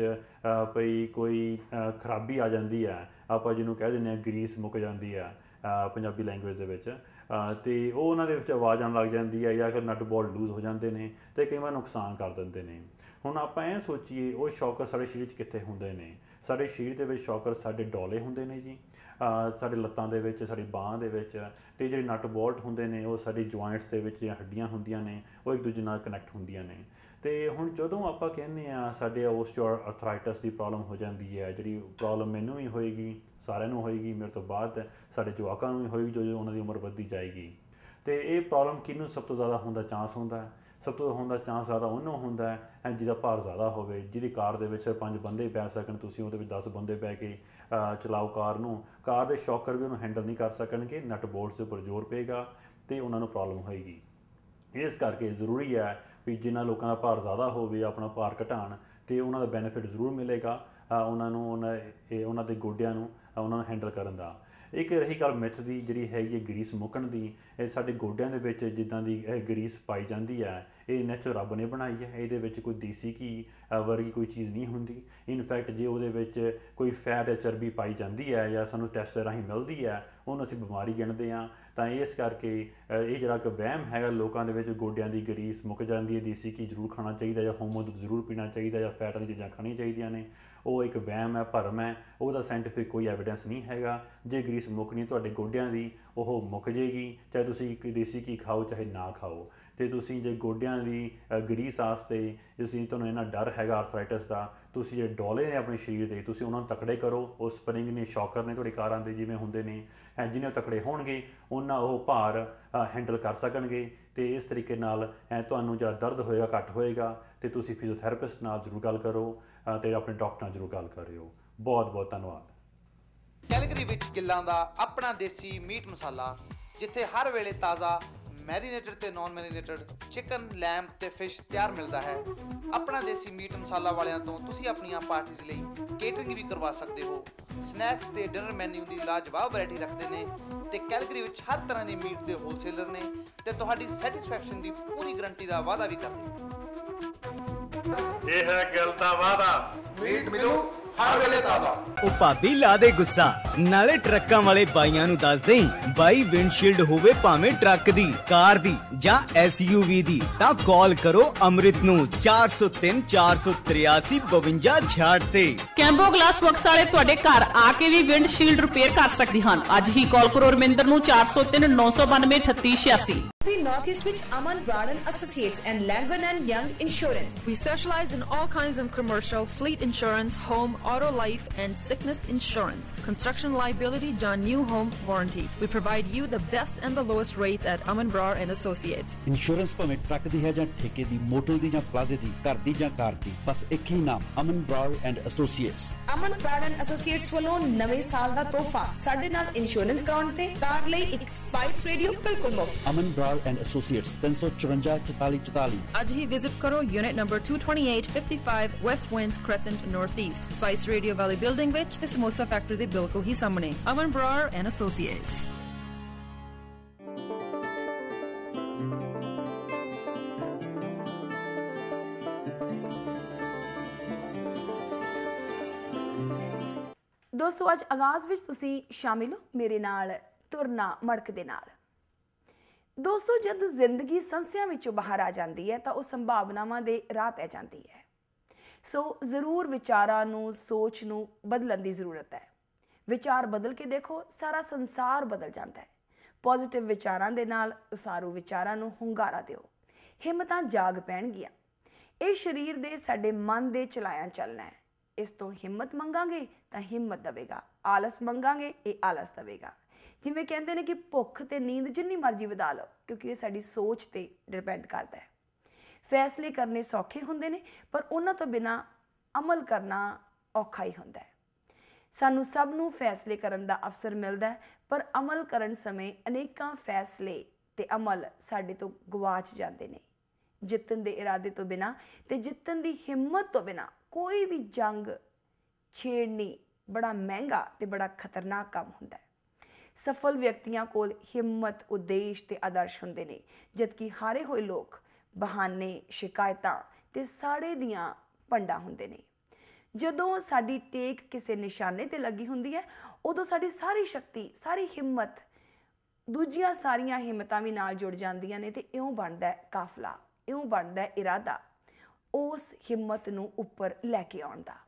ਭਈ ਕੋਈ ਖਰਾਬੀ ਆ ਜਾਂਦੀ ਹੈ, ਆਪਾਂ ਜਿਹਨੂੰ ਕਹਿ ਦਿੰਦੇ ਹਾਂ ਗਰੀਸ ਮੁੱਕ ਜਾਂਦੀ ਹੈ ਪੰਜਾਬੀ ਲੈਂਗੁਏਜ ਦੇ ਵਿੱਚ, ਅਤੇ ਉਹ ਉਹਨਾਂ ਦੇ ਵਿੱਚ ਆਵਾਜ਼ ਆਉਣ ਲੱਗ ਜਾਂਦੀ ਹੈ ਜਾਂ ਫਿਰ ਨਟ ਬੋਲਟ ਲੂਜ਼ ਹੋ ਜਾਂਦੇ ਨੇ ਅਤੇ ਕਈ ਵਾਰ ਨੁਕਸਾਨ ਕਰ ਦਿੰਦੇ ਨੇ। ਹੁਣ ਆਪਾਂ ਇਹ ਸੋਚੀਏ ਉਹ ਸ਼ੌਕਰ ਸਾਡੇ ਸਰੀਰ 'ਚ ਕਿੱਥੇ ਹੁੰਦੇ ਨੇ? ਸਾਡੇ ਸਰੀਰ ਦੇ ਵਿੱਚ ਸ਼ੌਕਰ ਸਾਡੇ ਡੌਲੇ ਹੁੰਦੇ ਨੇ ਜੀ, ਸਾਡੇ ਲੱਤਾਂ ਦੇ ਵਿੱਚ, ਸਾਡੀ ਬਾਂਹ ਦੇ ਵਿੱਚ, ਅਤੇ ਜਿਹੜੇ ਨਟ ਬੋਲਟ ਹੁੰਦੇ ਨੇ ਉਹ ਸਾਡੀ ਜੁਆਇੰਟਸ ਦੇ ਵਿੱਚ ਜਿਹੜੀਆਂ ਹੱਡੀਆਂ ਹੁੰਦੀਆਂ ਨੇ ਉਹ ਇੱਕ ਦੂਜੇ ਨਾਲ ਕਨੈਕਟ ਹੁੰਦੀਆਂ ਨੇ। ਅਤੇ ਹੁਣ ਜਦੋਂ ਆਪਾਂ ਕਹਿੰਦੇ ਹਾਂ ਸਾਡੇ ਆਰਥਰਾਈਟਿਸ ਦੀ ਪ੍ਰੋਬਲਮ ਹੋ ਜਾਂਦੀ ਹੈ, ਜਿਹੜੀ ਪ੍ਰੋਬਲਮ ਮੈਨੂੰ ਵੀ ਹੋਏਗੀ, ਸਾਰਿਆਂ ਨੂੰ ਹੋਏਗੀ, ਮੇਰੇ ਤੋਂ ਬਾਅਦ ਸਾਡੇ ਜਵਾਕਾਂ ਨੂੰ ਵੀ ਹੋਏਗੀ ਜੋ ਉਹਨਾਂ ਦੀ ਉਮਰ ਵੱਧਦੀ ਜਾਏਗੀ। ਅਤੇ ਇਹ ਪ੍ਰੋਬਲਮ ਕਿਹਨੂੰ ਸਭ ਤੋਂ ਜ਼ਿਆਦਾ ਹੋਣ ਦਾ ਚਾਂਸ ਹੁੰਦਾ? ਸਭ ਤੋਂ ਹੋਣ ਦਾ ਚਾਂਸ ਜ਼ਿਆਦਾ ਉਹਨੂੰ ਹੁੰਦਾ ਹੈ ਜਿਹਦਾ ਭਾਰ ਜ਼ਿਆਦਾ ਹੋਵੇ, ਜਿਹਦੀ ਕਾਰ ਦੇ ਵਿੱਚ 5 ਬੰਦੇ ਬਹਿ ਸਕਣ, ਤੁਸੀਂ ਉਹਦੇ ਵਿੱਚ 10 ਬੰਦੇ ਬਹਿ ਕੇ ਚਲਾਓ ਕਾਰ ਨੂੰ। ਕਾਰ ਦੇ ਸ਼ੌਕਰ ਵੀ ਉਹਨੂੰ ਹੈਂਡਲ ਨਹੀਂ ਕਰ ਸਕਣਗੇ, ਨਟ ਬੋਲਟਸ ਦੇ ਉੱਪਰ ਜ਼ੋਰ ਪਏਗਾ ਅਤੇ ਉਹਨਾਂ ਨੂੰ ਪ੍ਰੋਬਲਮ ਹੋਏਗੀ। ਇਸ ਕਰਕੇ ਜ਼ਰੂਰੀ ਹੈ ਵੀ ਜਿਨ੍ਹਾਂ ਲੋਕਾਂ ਦਾ ਭਾਰ ਜ਼ਿਆਦਾ ਹੋਵੇ ਆਪਣਾ ਭਾਰ ਘਟਾਉਣ ਅਤੇ ਉਹਨਾਂ ਦਾ ਬੈਨੀਫਿਟ ਜ਼ਰੂਰ ਮਿਲੇਗਾ ਉਹਨਾਂ ਨੂੰ, ਉਹਨਾਂ ਦੇ ਗੋਡਿਆਂ ਨੂੰ, ਉਹਨਾਂ ਨੂੰ ਹੈਂਡਲ ਕਰਨ ਦਾ। ਇੱਕ ਰਹੀ ਗੱਲ ਮਿੱਥ ਦੀ ਜਿਹੜੀ ਹੈਗੀ ਹੈ ਗਰੀਸ ਮੁੱਕਣ ਦੀ, ਇਹ ਸਾਡੇ ਗੋਡਿਆਂ ਦੇ ਵਿੱਚ ਜਿੱਦਾਂ ਦੀ ਇਹ ਗਰੀਸ ਪਾਈ ਜਾਂਦੀ ਹੈ ਇਹ ਨੈਚੁਰਲ ਰੱਬ ਨੇ ਬਣਾਈ ਹੈ। ਇਹਦੇ ਵਿੱਚ ਕੋਈ ਦੇਸੀ ਘੀ ਵਰਗੀ ਕੋਈ ਚੀਜ਼ ਨਹੀਂ ਹੁੰਦੀ। ਇਨਫੈਕਟ ਜੇ ਉਹਦੇ ਵਿੱਚ ਕੋਈ ਫੈਟ ਜਾਂ ਚਰਬੀ ਪਾਈ ਜਾਂਦੀ ਹੈ ਜਾਂ ਸਾਨੂੰ ਟੈਸਟ ਦੇ ਰਾਹੀਂ ਮਿਲਦੀ ਹੈ ਉਹਨੂੰ ਅਸੀਂ ਬਿਮਾਰੀ ਗਿਣਦੇ ਹਾਂ। ਤਾਂ ਇਸ ਕਰਕੇ ਇਹ ਜਿਹੜਾ ਕਿ ਵਹਿਮ ਹੈਗਾ ਲੋਕਾਂ ਦੇ ਵਿੱਚ ਗੋਡਿਆਂ ਦੀ ਗਰੀਸ ਮੁੱਕ ਜਾਂਦੀ ਹੈ, ਦੇਸੀ ਘੀ ਜ਼ਰੂਰ ਖਾਣਾ ਚਾਹੀਦਾ ਜਾਂ ਹੋਮੋ ਦੁੱਧ ਜ਼ਰੂਰ ਪੀਣਾ ਚਾਹੀਦਾ ਜਾਂ ਫੈਟ ਵਾਲੀ ਚੀਜ਼ਾਂ ਖਾਣੀਆਂ ਚਾਹੀਦੀਆਂ ਨੇ, ਉਹ ਇੱਕ ਵਹਿਮ ਹੈ, ਭਰਮ ਹੈ। ਉਹਦਾ ਸਾਇੰਟੀਫਿਕ ਕੋਈ ਐਵੀਡੈਂਸ ਨਹੀਂ ਹੈਗਾ। ਜੇ ਗਰੀਸ ਮੁੱਕਣੀ ਤੁਹਾਡੇ ਗੋਡਿਆਂ ਦੀ ਉਹ ਮੁੱਕ ਜਾਏਗੀ, ਚਾਹੇ ਤੁਸੀਂ ਇੱਕ ਦੇਸੀ ਘੀ ਖਾਓ ਚਾਹੇ ਨਾ ਖਾਓ। ਅਤੇ ਤੁਸੀਂ ਜੇ ਗੋਡਿਆਂ ਦੀ ਗਰੀਸ ਵਾਸਤੇ ਤੁਹਾਨੂੰ ਇੰਨਾ ਡਰ ਹੈਗਾ ਆਰਥਰਾਈਟਿਸ ਦਾ, ਤੁਸੀਂ ਜਿਹੜੇ ਡੌਲੇ ਨੇ ਆਪਣੇ ਸਰੀਰ ਦੇ ਤੁਸੀਂ ਉਹਨਾਂ ਨੂੰ ਤਕੜੇ ਕਰੋ। ਉਹ ਸਪਰਿੰਗ ਨੇ, ਸ਼ੌਕਰ ਨੇ ਤੁਹਾਡੀ ਕਾਰਾਂ ਦੇ ਜਿਵੇਂ ਹੁੰਦੇ ਨੇ, ਜਿੰਨੇ ਉਹ ਤਕੜੇ ਹੋਣਗੇ ਉਹਨਾਂ ਉਹ ਭਾਰ ਹੈਂਡਲ ਕਰ ਸਕਣਗੇ ਅਤੇ ਇਸ ਤਰੀਕੇ ਨਾਲ ਤੁਹਾਨੂੰ ਜਿਹੜਾ ਦਰਦ ਹੋਏਗਾ ਘੱਟ ਹੋਏਗਾ। ਅਤੇ ਤੁਸੀਂ ਫਿਜ਼ੀਓਥੈਰੇਪਿਸਟ ਨਾਲ ਜ਼ਰੂਰ ਗੱਲ ਕਰੋ ਅਤੇ ਆਪਣੇ ਡਾਕਟਰ ਨਾਲ ਜ਼ਰੂਰ ਗੱਲ ਕਰਿਓ। ਬਹੁਤ ਬਹੁਤ ਧੰਨਵਾਦ। ਕੈਲਗਰੀ ਵਿੱਚ ਗਿੱਲਾਂ ਦਾ ਆਪਣਾ ਦੇਸੀ ਮੀਟ ਮਸਾਲਾ, ਜਿੱਥੇ ਹਰ ਵੇਲੇ ਤਾਜ਼ਾ ਮੈਰੀਨੇਟਡ ਤੇ ਨਾਨ ਮੈਰੀਨੇਟਡ ਚਿਕਨ, ਲੈਂਬ ਤੇ ਫਿਸ਼ ਤਿਆਰ ਮਿਲਦਾ ਹੈ। ਆਪਣਾ ਦੇਸੀ ਮੀਟ ਮਸਾਲਾ ਵਾਲਿਆਂ ਤੋਂ ਤੁਸੀਂ ਆਪਣੀਆਂ ਪਾਰਟੀਜ਼ ਲਈ ਕੇਟਰਿੰਗ ਵੀ ਕਰਵਾ ਸਕਦੇ ਹੋ। ਸਨੈਕਸ ਤੇ ਡਿਨਰ ਮੈਨਿਊ ਦੀ ਲਾਜਵਾਬ ਵੈਰਾਈਟੀ ਰੱਖਦੇ ਨੇ ਤੇ ਕੈਲਗਰੀ ਵਿੱਚ ਹਰ ਤਰ੍ਹਾਂ ਦੇ ਮੀਟ ਦੇ ਹੋਲਸੇਲਰ ਨੇ ਤੇ ਤੁਹਾਡੀ ਸੈਟੀਸਫੈਕਸ਼ਨ ਦੀ ਪੂਰੀ ਗਰੰਟੀ ਦਾ ਵਾਅਦਾ ਵੀ ਕਰਦੇ ਨੇ। ਇਹ ਹੈ ਗੱਲ ਦਾ ਵਾਅਦਾ, ਮੀਟ ਮਿਲੂ ਹਰ ਵੇਲੇ ਤਾਜ਼ਾ। ਉਹ ਭਾਬੀ ਲਾ ਦੇ ਗੁੱਸਾ, ਨਾਲੇ ਟਰੱਕਾਂ ਵਾਲੇ ਬਾਈਆਂ ਨੂੰ ਦੱਸ ਦੇਈਂ, ਬਾਈ ਵਿੰਡਸ਼ੀਲਡ ਹੋਵੇ ਭਾਵੇਂ ਟਰੱਕ ਦੀ, ਕਾਰ ਦੀ ਜਾਂ SUV ਦੀ, ਤਾਂ ਕਾਲ ਕਰੋ ਅੰਮ੍ਰਿਤ ਨੂੰ 403 483 5266 ਤੇ। ਕੈਂਬੋ ਗਲਾਸ ਵਰਕਸ ਵਾਲੇ ਤੁਹਾਡੇ ਘਰ ਆ ਕੇ ਵੀ ਵਿੰਡਸ਼ੀਲਡ ਰਿਪੇਅਰ ਕਰ ਸਕਦੇ ਹਨ। ਅੱਜ ਹੀ ਕਾਲ ਕਰੋ ਰਮਿੰਦਰ ਨੂੰ 403 992 3886। North East which Aman Brown and Associates and Langren and Young Insurance. We specialize in all kinds of commercial, fleet insurance, home, auto, life and sickness insurance, construction liability, done new home warranty. We provide you the best and the lowest rates at Aman Brown and Associates. Insurance ਭਾਵੇਂ ਟਰੱਕ ਦੀ ਹੈ ਜਾਂ ਠੇਕੇ ਦੀ, ਮੋਟਰ ਦੀ ਜਾਂ ਪਲਾਜ਼ੇ ਦੀ, ਘਰ ਦੀ ਜਾਂ ਕਾਰ ਦੀ, ਬਸ ਇੱਕ ਹੀ ਨਾਮ, Aman Brar and associates. Aman Brar and associates ਵੱਲੋਂ ਨਵੇਂ ਸਾਲ ਦਾ ਤੋਹਫਾ, ਸਾਡੇ ਨਾਲ ਇੰਸ਼ੋਰੈਂਸ ਕਰਾਉਣ ਤੇ ਕਾਰ ਲਈ ਇੱਕ ਸਪਾਈਸ ਰੇਡੀਓ ਬਿਲਕੁਲ ਮੁਫਤ। ਅਮਨ ਬਰਾੜ Brar and Associates 354 44 44। ਅੱਜ ਹੀ ਵਿਜ਼ਿਟ ਕਰੋ unit number 22855 West Winds Crescent North East Spice Radio Valley building ਵਿੱਚ ਤੇ ਸਮੋਸਾ ਫੈਕਟਰੀ ਦੇ ਬਿਲਕੁਲ ਹੀ ਸਾਹਮਣੇ। Aman Brar and associates. ਦੋਸਤੋ ਅੱਜ ਆਗਾਜ਼ ਵਿੱਚ ਤੁਸੀਂ ਸ਼ਾਮਿਲ ਹੋ ਮੇਰੇ ਨਾਲ ਤੁਰਨਾ ਮੜਕ ਦੇ ਨਾਲ। ਦੋਸਤੋ ਜਦ ਜ਼ਿੰਦਗੀ ਸੰਸਿਆਂ ਵਿੱਚੋਂ ਬਾਹਰ ਆ ਜਾਂਦੀ ਹੈ ਤਾਂ ਉਹ ਸੰਭਾਵਨਾਵਾਂ ਦੇ ਰਾਹ ਪੈ ਜਾਂਦੀ ਹੈ। ਸੋ ਜ਼ਰੂਰ ਵਿਚਾਰਾਂ ਨੂੰ ਸੋਚ ਨੂੰ ਬਦਲਣ ਦੀ ਜ਼ਰੂਰਤ ਹੈ। ਵਿਚਾਰ ਬਦਲ ਕੇ ਦੇਖੋ ਸਾਰਾ ਸੰਸਾਰ ਬਦਲ ਜਾਂਦਾ ਹੈ। ਪੋਜ਼ਿਟਿਵ ਵਿਚਾਰਾਂ ਦੇ ਨਾਲ ਉਸਾਰੂ ਵਿਚਾਰਾਂ ਨੂੰ ਹੁੰਗਾਰਾ ਦਿਓ। ਹਿੰਮਤਾਂ ਜਾਗ ਪੈਣਗੀਆਂ। ਇਹ ਸਰੀਰ ਦੇ ਸਾਡੇ ਮਨ ਦੇ ਚਲਾਇਆ ਚੱਲਣਾ ਹੈ। ਇਸ ਤੋਂ ਹਿੰਮਤ ਮੰਗਾਂਗੇ ਤਾਂ ਹਿੰਮਤ ਦੇਵੇਗਾ, ਆਲਸ ਮੰਗਾਂਗੇ ਇਹ ਆਲਸ ਦੇਵੇਗਾ। ਜਿਵੇਂ ਕਹਿੰਦੇ ਨੇ ਕਿ ਭੁੱਖ ਤੇ ਨੀਂਦ ਜਿੰਨੀ ਮਰਜ਼ੀ ਵਧਾ ਲਓ ਕਿਉਂਕਿ ਇਹ ਸਾਡੀ ਸੋਚ ਤੇ ਡਿਪੈਂਡ ਕਰਦਾ ਹੈ। ਫੈਸਲੇ ਕਰਨੇ ਸੌਖੇ ਹੁੰਦੇ ਨੇ ਪਰ ਉਹਨਾਂ ਤੋਂ ਬਿਨਾਂ ਅਮਲ ਕਰਨਾ ਔਖਾ ਹੀ ਹੁੰਦਾ ਹੈ। ਸਾਨੂੰ ਸਭ ਨੂੰ ਫੈਸਲੇ ਕਰਨ ਦਾ ਅਵਸਰ ਮਿਲਦਾ ਹੈ ਪਰ ਅਮਲ ਕਰਨ ਸਮੇਂ ਅਨੇਕਾਂ ਫੈਸਲੇ ਤੇ ਅਮਲ ਸਾਡੇ ਤੋਂ ਗਵਾਚ ਜਾਂਦੇ ਨੇ। ਜਿੱਤਣ ਦੇ ਇਰਾਦੇ ਤੋਂ ਬਿਨਾਂ ਤੇ ਜਿੱਤਣ ਦੀ ਹਿੰਮਤ ਤੋਂ ਬਿਨਾਂ ਕੋਈ ਵੀ ਜੰਗ ਛੇੜਨੀ ਬੜਾ ਮਹਿੰਗਾ ਤੇ ਬੜਾ ਖਤਰਨਾਕ ਕੰਮ ਹੁੰਦਾ ਹੈ। ਸਫਲ ਵਿਅਕਤੀਆਂ ਕੋਲ ਹਿੰਮਤ, ਉਦੇਸ਼ ਤੇ ਆਦਰਸ਼ ਹੁੰਦੇ ਨੇ ਜਦਕਿ ਹਾਰੇ ਹੋਏ ਲੋਕ ਬਹਾਨੇ, ਸ਼ਿਕਾਇਤਾਂ ਤੇ ਸਾੜੇ ਦੀਆਂ ਪੰਡਾਂ ਹੁੰਦੇ ਨੇ। ਜਦੋਂ ਸਾਡੀ ਟੇਕ ਕਿਸੇ ਨਿਸ਼ਾਨੇ ਤੇ ਲੱਗੀ ਹੁੰਦੀ ਹੈ ਉਦੋਂ ਸਾਡੀ ਸਾਰੀ ਸ਼ਕਤੀ, ਸਾਰੀ ਹਿੰਮਤ ਦੂਜੀਆਂ ਸਾਰੀਆਂ ਹਿੰਮਤਾਂ ਵੀ ਨਾਲ ਜੁੜ ਜਾਂਦੀਆਂ ਨੇ ਤੇ ਇਉਂ ਬਣਦਾ ਕਾਫਲਾ, ਇਉਂ ਬਣਦਾ ਇਰਾਦਾ ਉਸ ਹਿੰਮਤ ਨੂੰ ਉੱਪਰ ਲੈ ਕੇ ਆਉਣ ਦਾ।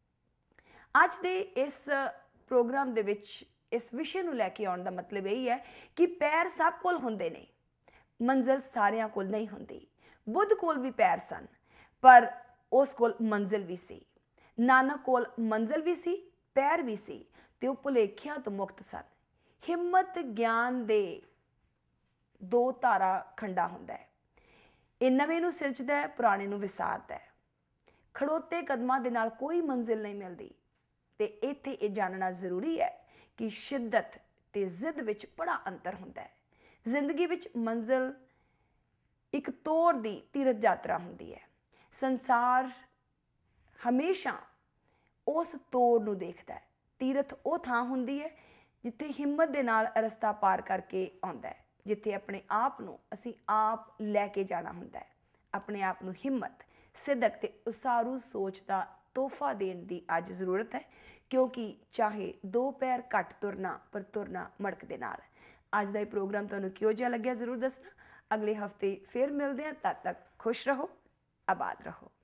ਅੱਜ ਦੇ ਇਸ ਪ੍ਰੋਗਰਾਮ ਦੇ ਵਿੱਚ ਇਸ ਵਿਸ਼ੇ ਨੂੰ ਲੈ ਕੇ ਆਉਣ ਦਾ ਮਤਲਬ ਇਹ ਹੈ ਕਿ ਪੈਰ ਸਭ ਕੋਲ ਹੁੰਦੇ ਨੇ, ਮੰਜ਼ਿਲ ਸਾਰਿਆਂ ਕੋਲ ਨਹੀਂ ਹੁੰਦੀ। ਬੁੱਧ ਕੋਲ ਵੀ ਪੈਰ ਸਨ ਪਰ ਉਸ ਕੋਲ ਮੰਜ਼ਿਲ ਵੀ ਸੀ। ਨਾਨਕ ਕੋਲ ਮੰਜ਼ਿਲ ਵੀ ਸੀ, ਪੈਰ ਵੀ ਸੀ ਤੇ ਉਹ ਭੁਲੇਖਿਆਂ ਤੋਂ ਮੁਕਤ ਸਨ। ਹਿੰਮਤ ਗਿਆਨ ਦੇ ਦੋ ਧਾਰਾ ਖੰਡਾ ਹੁੰਦਾ ਹੈ। ਇਹ ਨਵੇਂ ਨੂੰ ਸਿਰਜਦਾ ਹੈ, ਪੁਰਾਣੇ ਨੂੰ ਵਿਸਾਰਦਾ ਹੈ। ਖੜੋਤੇ ਕਦਮਾਂ ਦੇ ਨਾਲ ਕੋਈ ਮੰਜ਼ਿਲ ਨਹੀਂ ਮਿਲਦੀ ਤੇ ਇੱਥੇ ਇਹ ਜਾਣਨਾ ਜ਼ਰੂਰੀ ਹੈ ਕਿ ਸ਼ਿੱਦਤ ਤੇ ਜ਼ਿੱਦ ਵਿੱਚ ਬੜਾ ਅੰਤਰ ਹੁੰਦਾ ਹੈ। ਜ਼ਿੰਦਗੀ ਵਿੱਚ ਮੰਜ਼ਿਲ ਇੱਕ ਤੋਰ ਦੀ ਤੀਰਥ ਯਾਤਰਾ ਹੁੰਦੀ ਹੈ। ਸੰਸਾਰ ਹਮੇਸ਼ਾ ਉਸ ਤੋਰ ਨੂੰ ਦੇਖਦਾ ਹੈ। ਤੀਰਥ ਉਹ ਥਾਂ ਹੁੰਦੀ ਹੈ ਜਿੱਥੇ ਹਿੰਮਤ ਦੇ ਨਾਲ ਰਸਤਾ ਪਾਰ ਕਰਕੇ ਆਉਂਦਾ ਹੈ, ਜਿੱਥੇ ਆਪਣੇ ਆਪ ਨੂੰ ਅਸੀਂ ਆਪ ਲੈ ਕੇ ਜਾਣਾ ਹੁੰਦਾ ਹੈ। ਆਪਣੇ ਆਪ ਨੂੰ ਹਿੰਮਤ, ਸਿੱਧਕ ਤੇ ਉਸਾਰੂ ਸੋਚ ਦਾ ਤੋਹਫਾ ਦੇਣ ਦੀ ਅੱਜ ਜ਼ਰੂਰਤ ਹੈ ਕਿਉਂਕਿ ਚਾਹੇ ਦੋ ਪੈਰ ਘੱਟ ਤੁਰਨਾ ਪਰ ਤੁਰਨਾ ਮੜਕ ਦੇ ਨਾਲ। ਅੱਜ ਦਾ ਇਹ ਪ੍ਰੋਗਰਾਮ ਤੁਹਾਨੂੰ ਕਿਹੋ ਜਿਹਾ ਲੱਗਿਆ ਜ਼ਰੂਰ ਦੱਸਣਾ। ਅਗਲੇ ਹਫਤੇ ਫਿਰ ਮਿਲਦੇ ਹਾਂ। ਤਦ ਤੱਕ ਖੁਸ਼ ਰਹੋ, ਆਬਾਦ ਰਹੋ।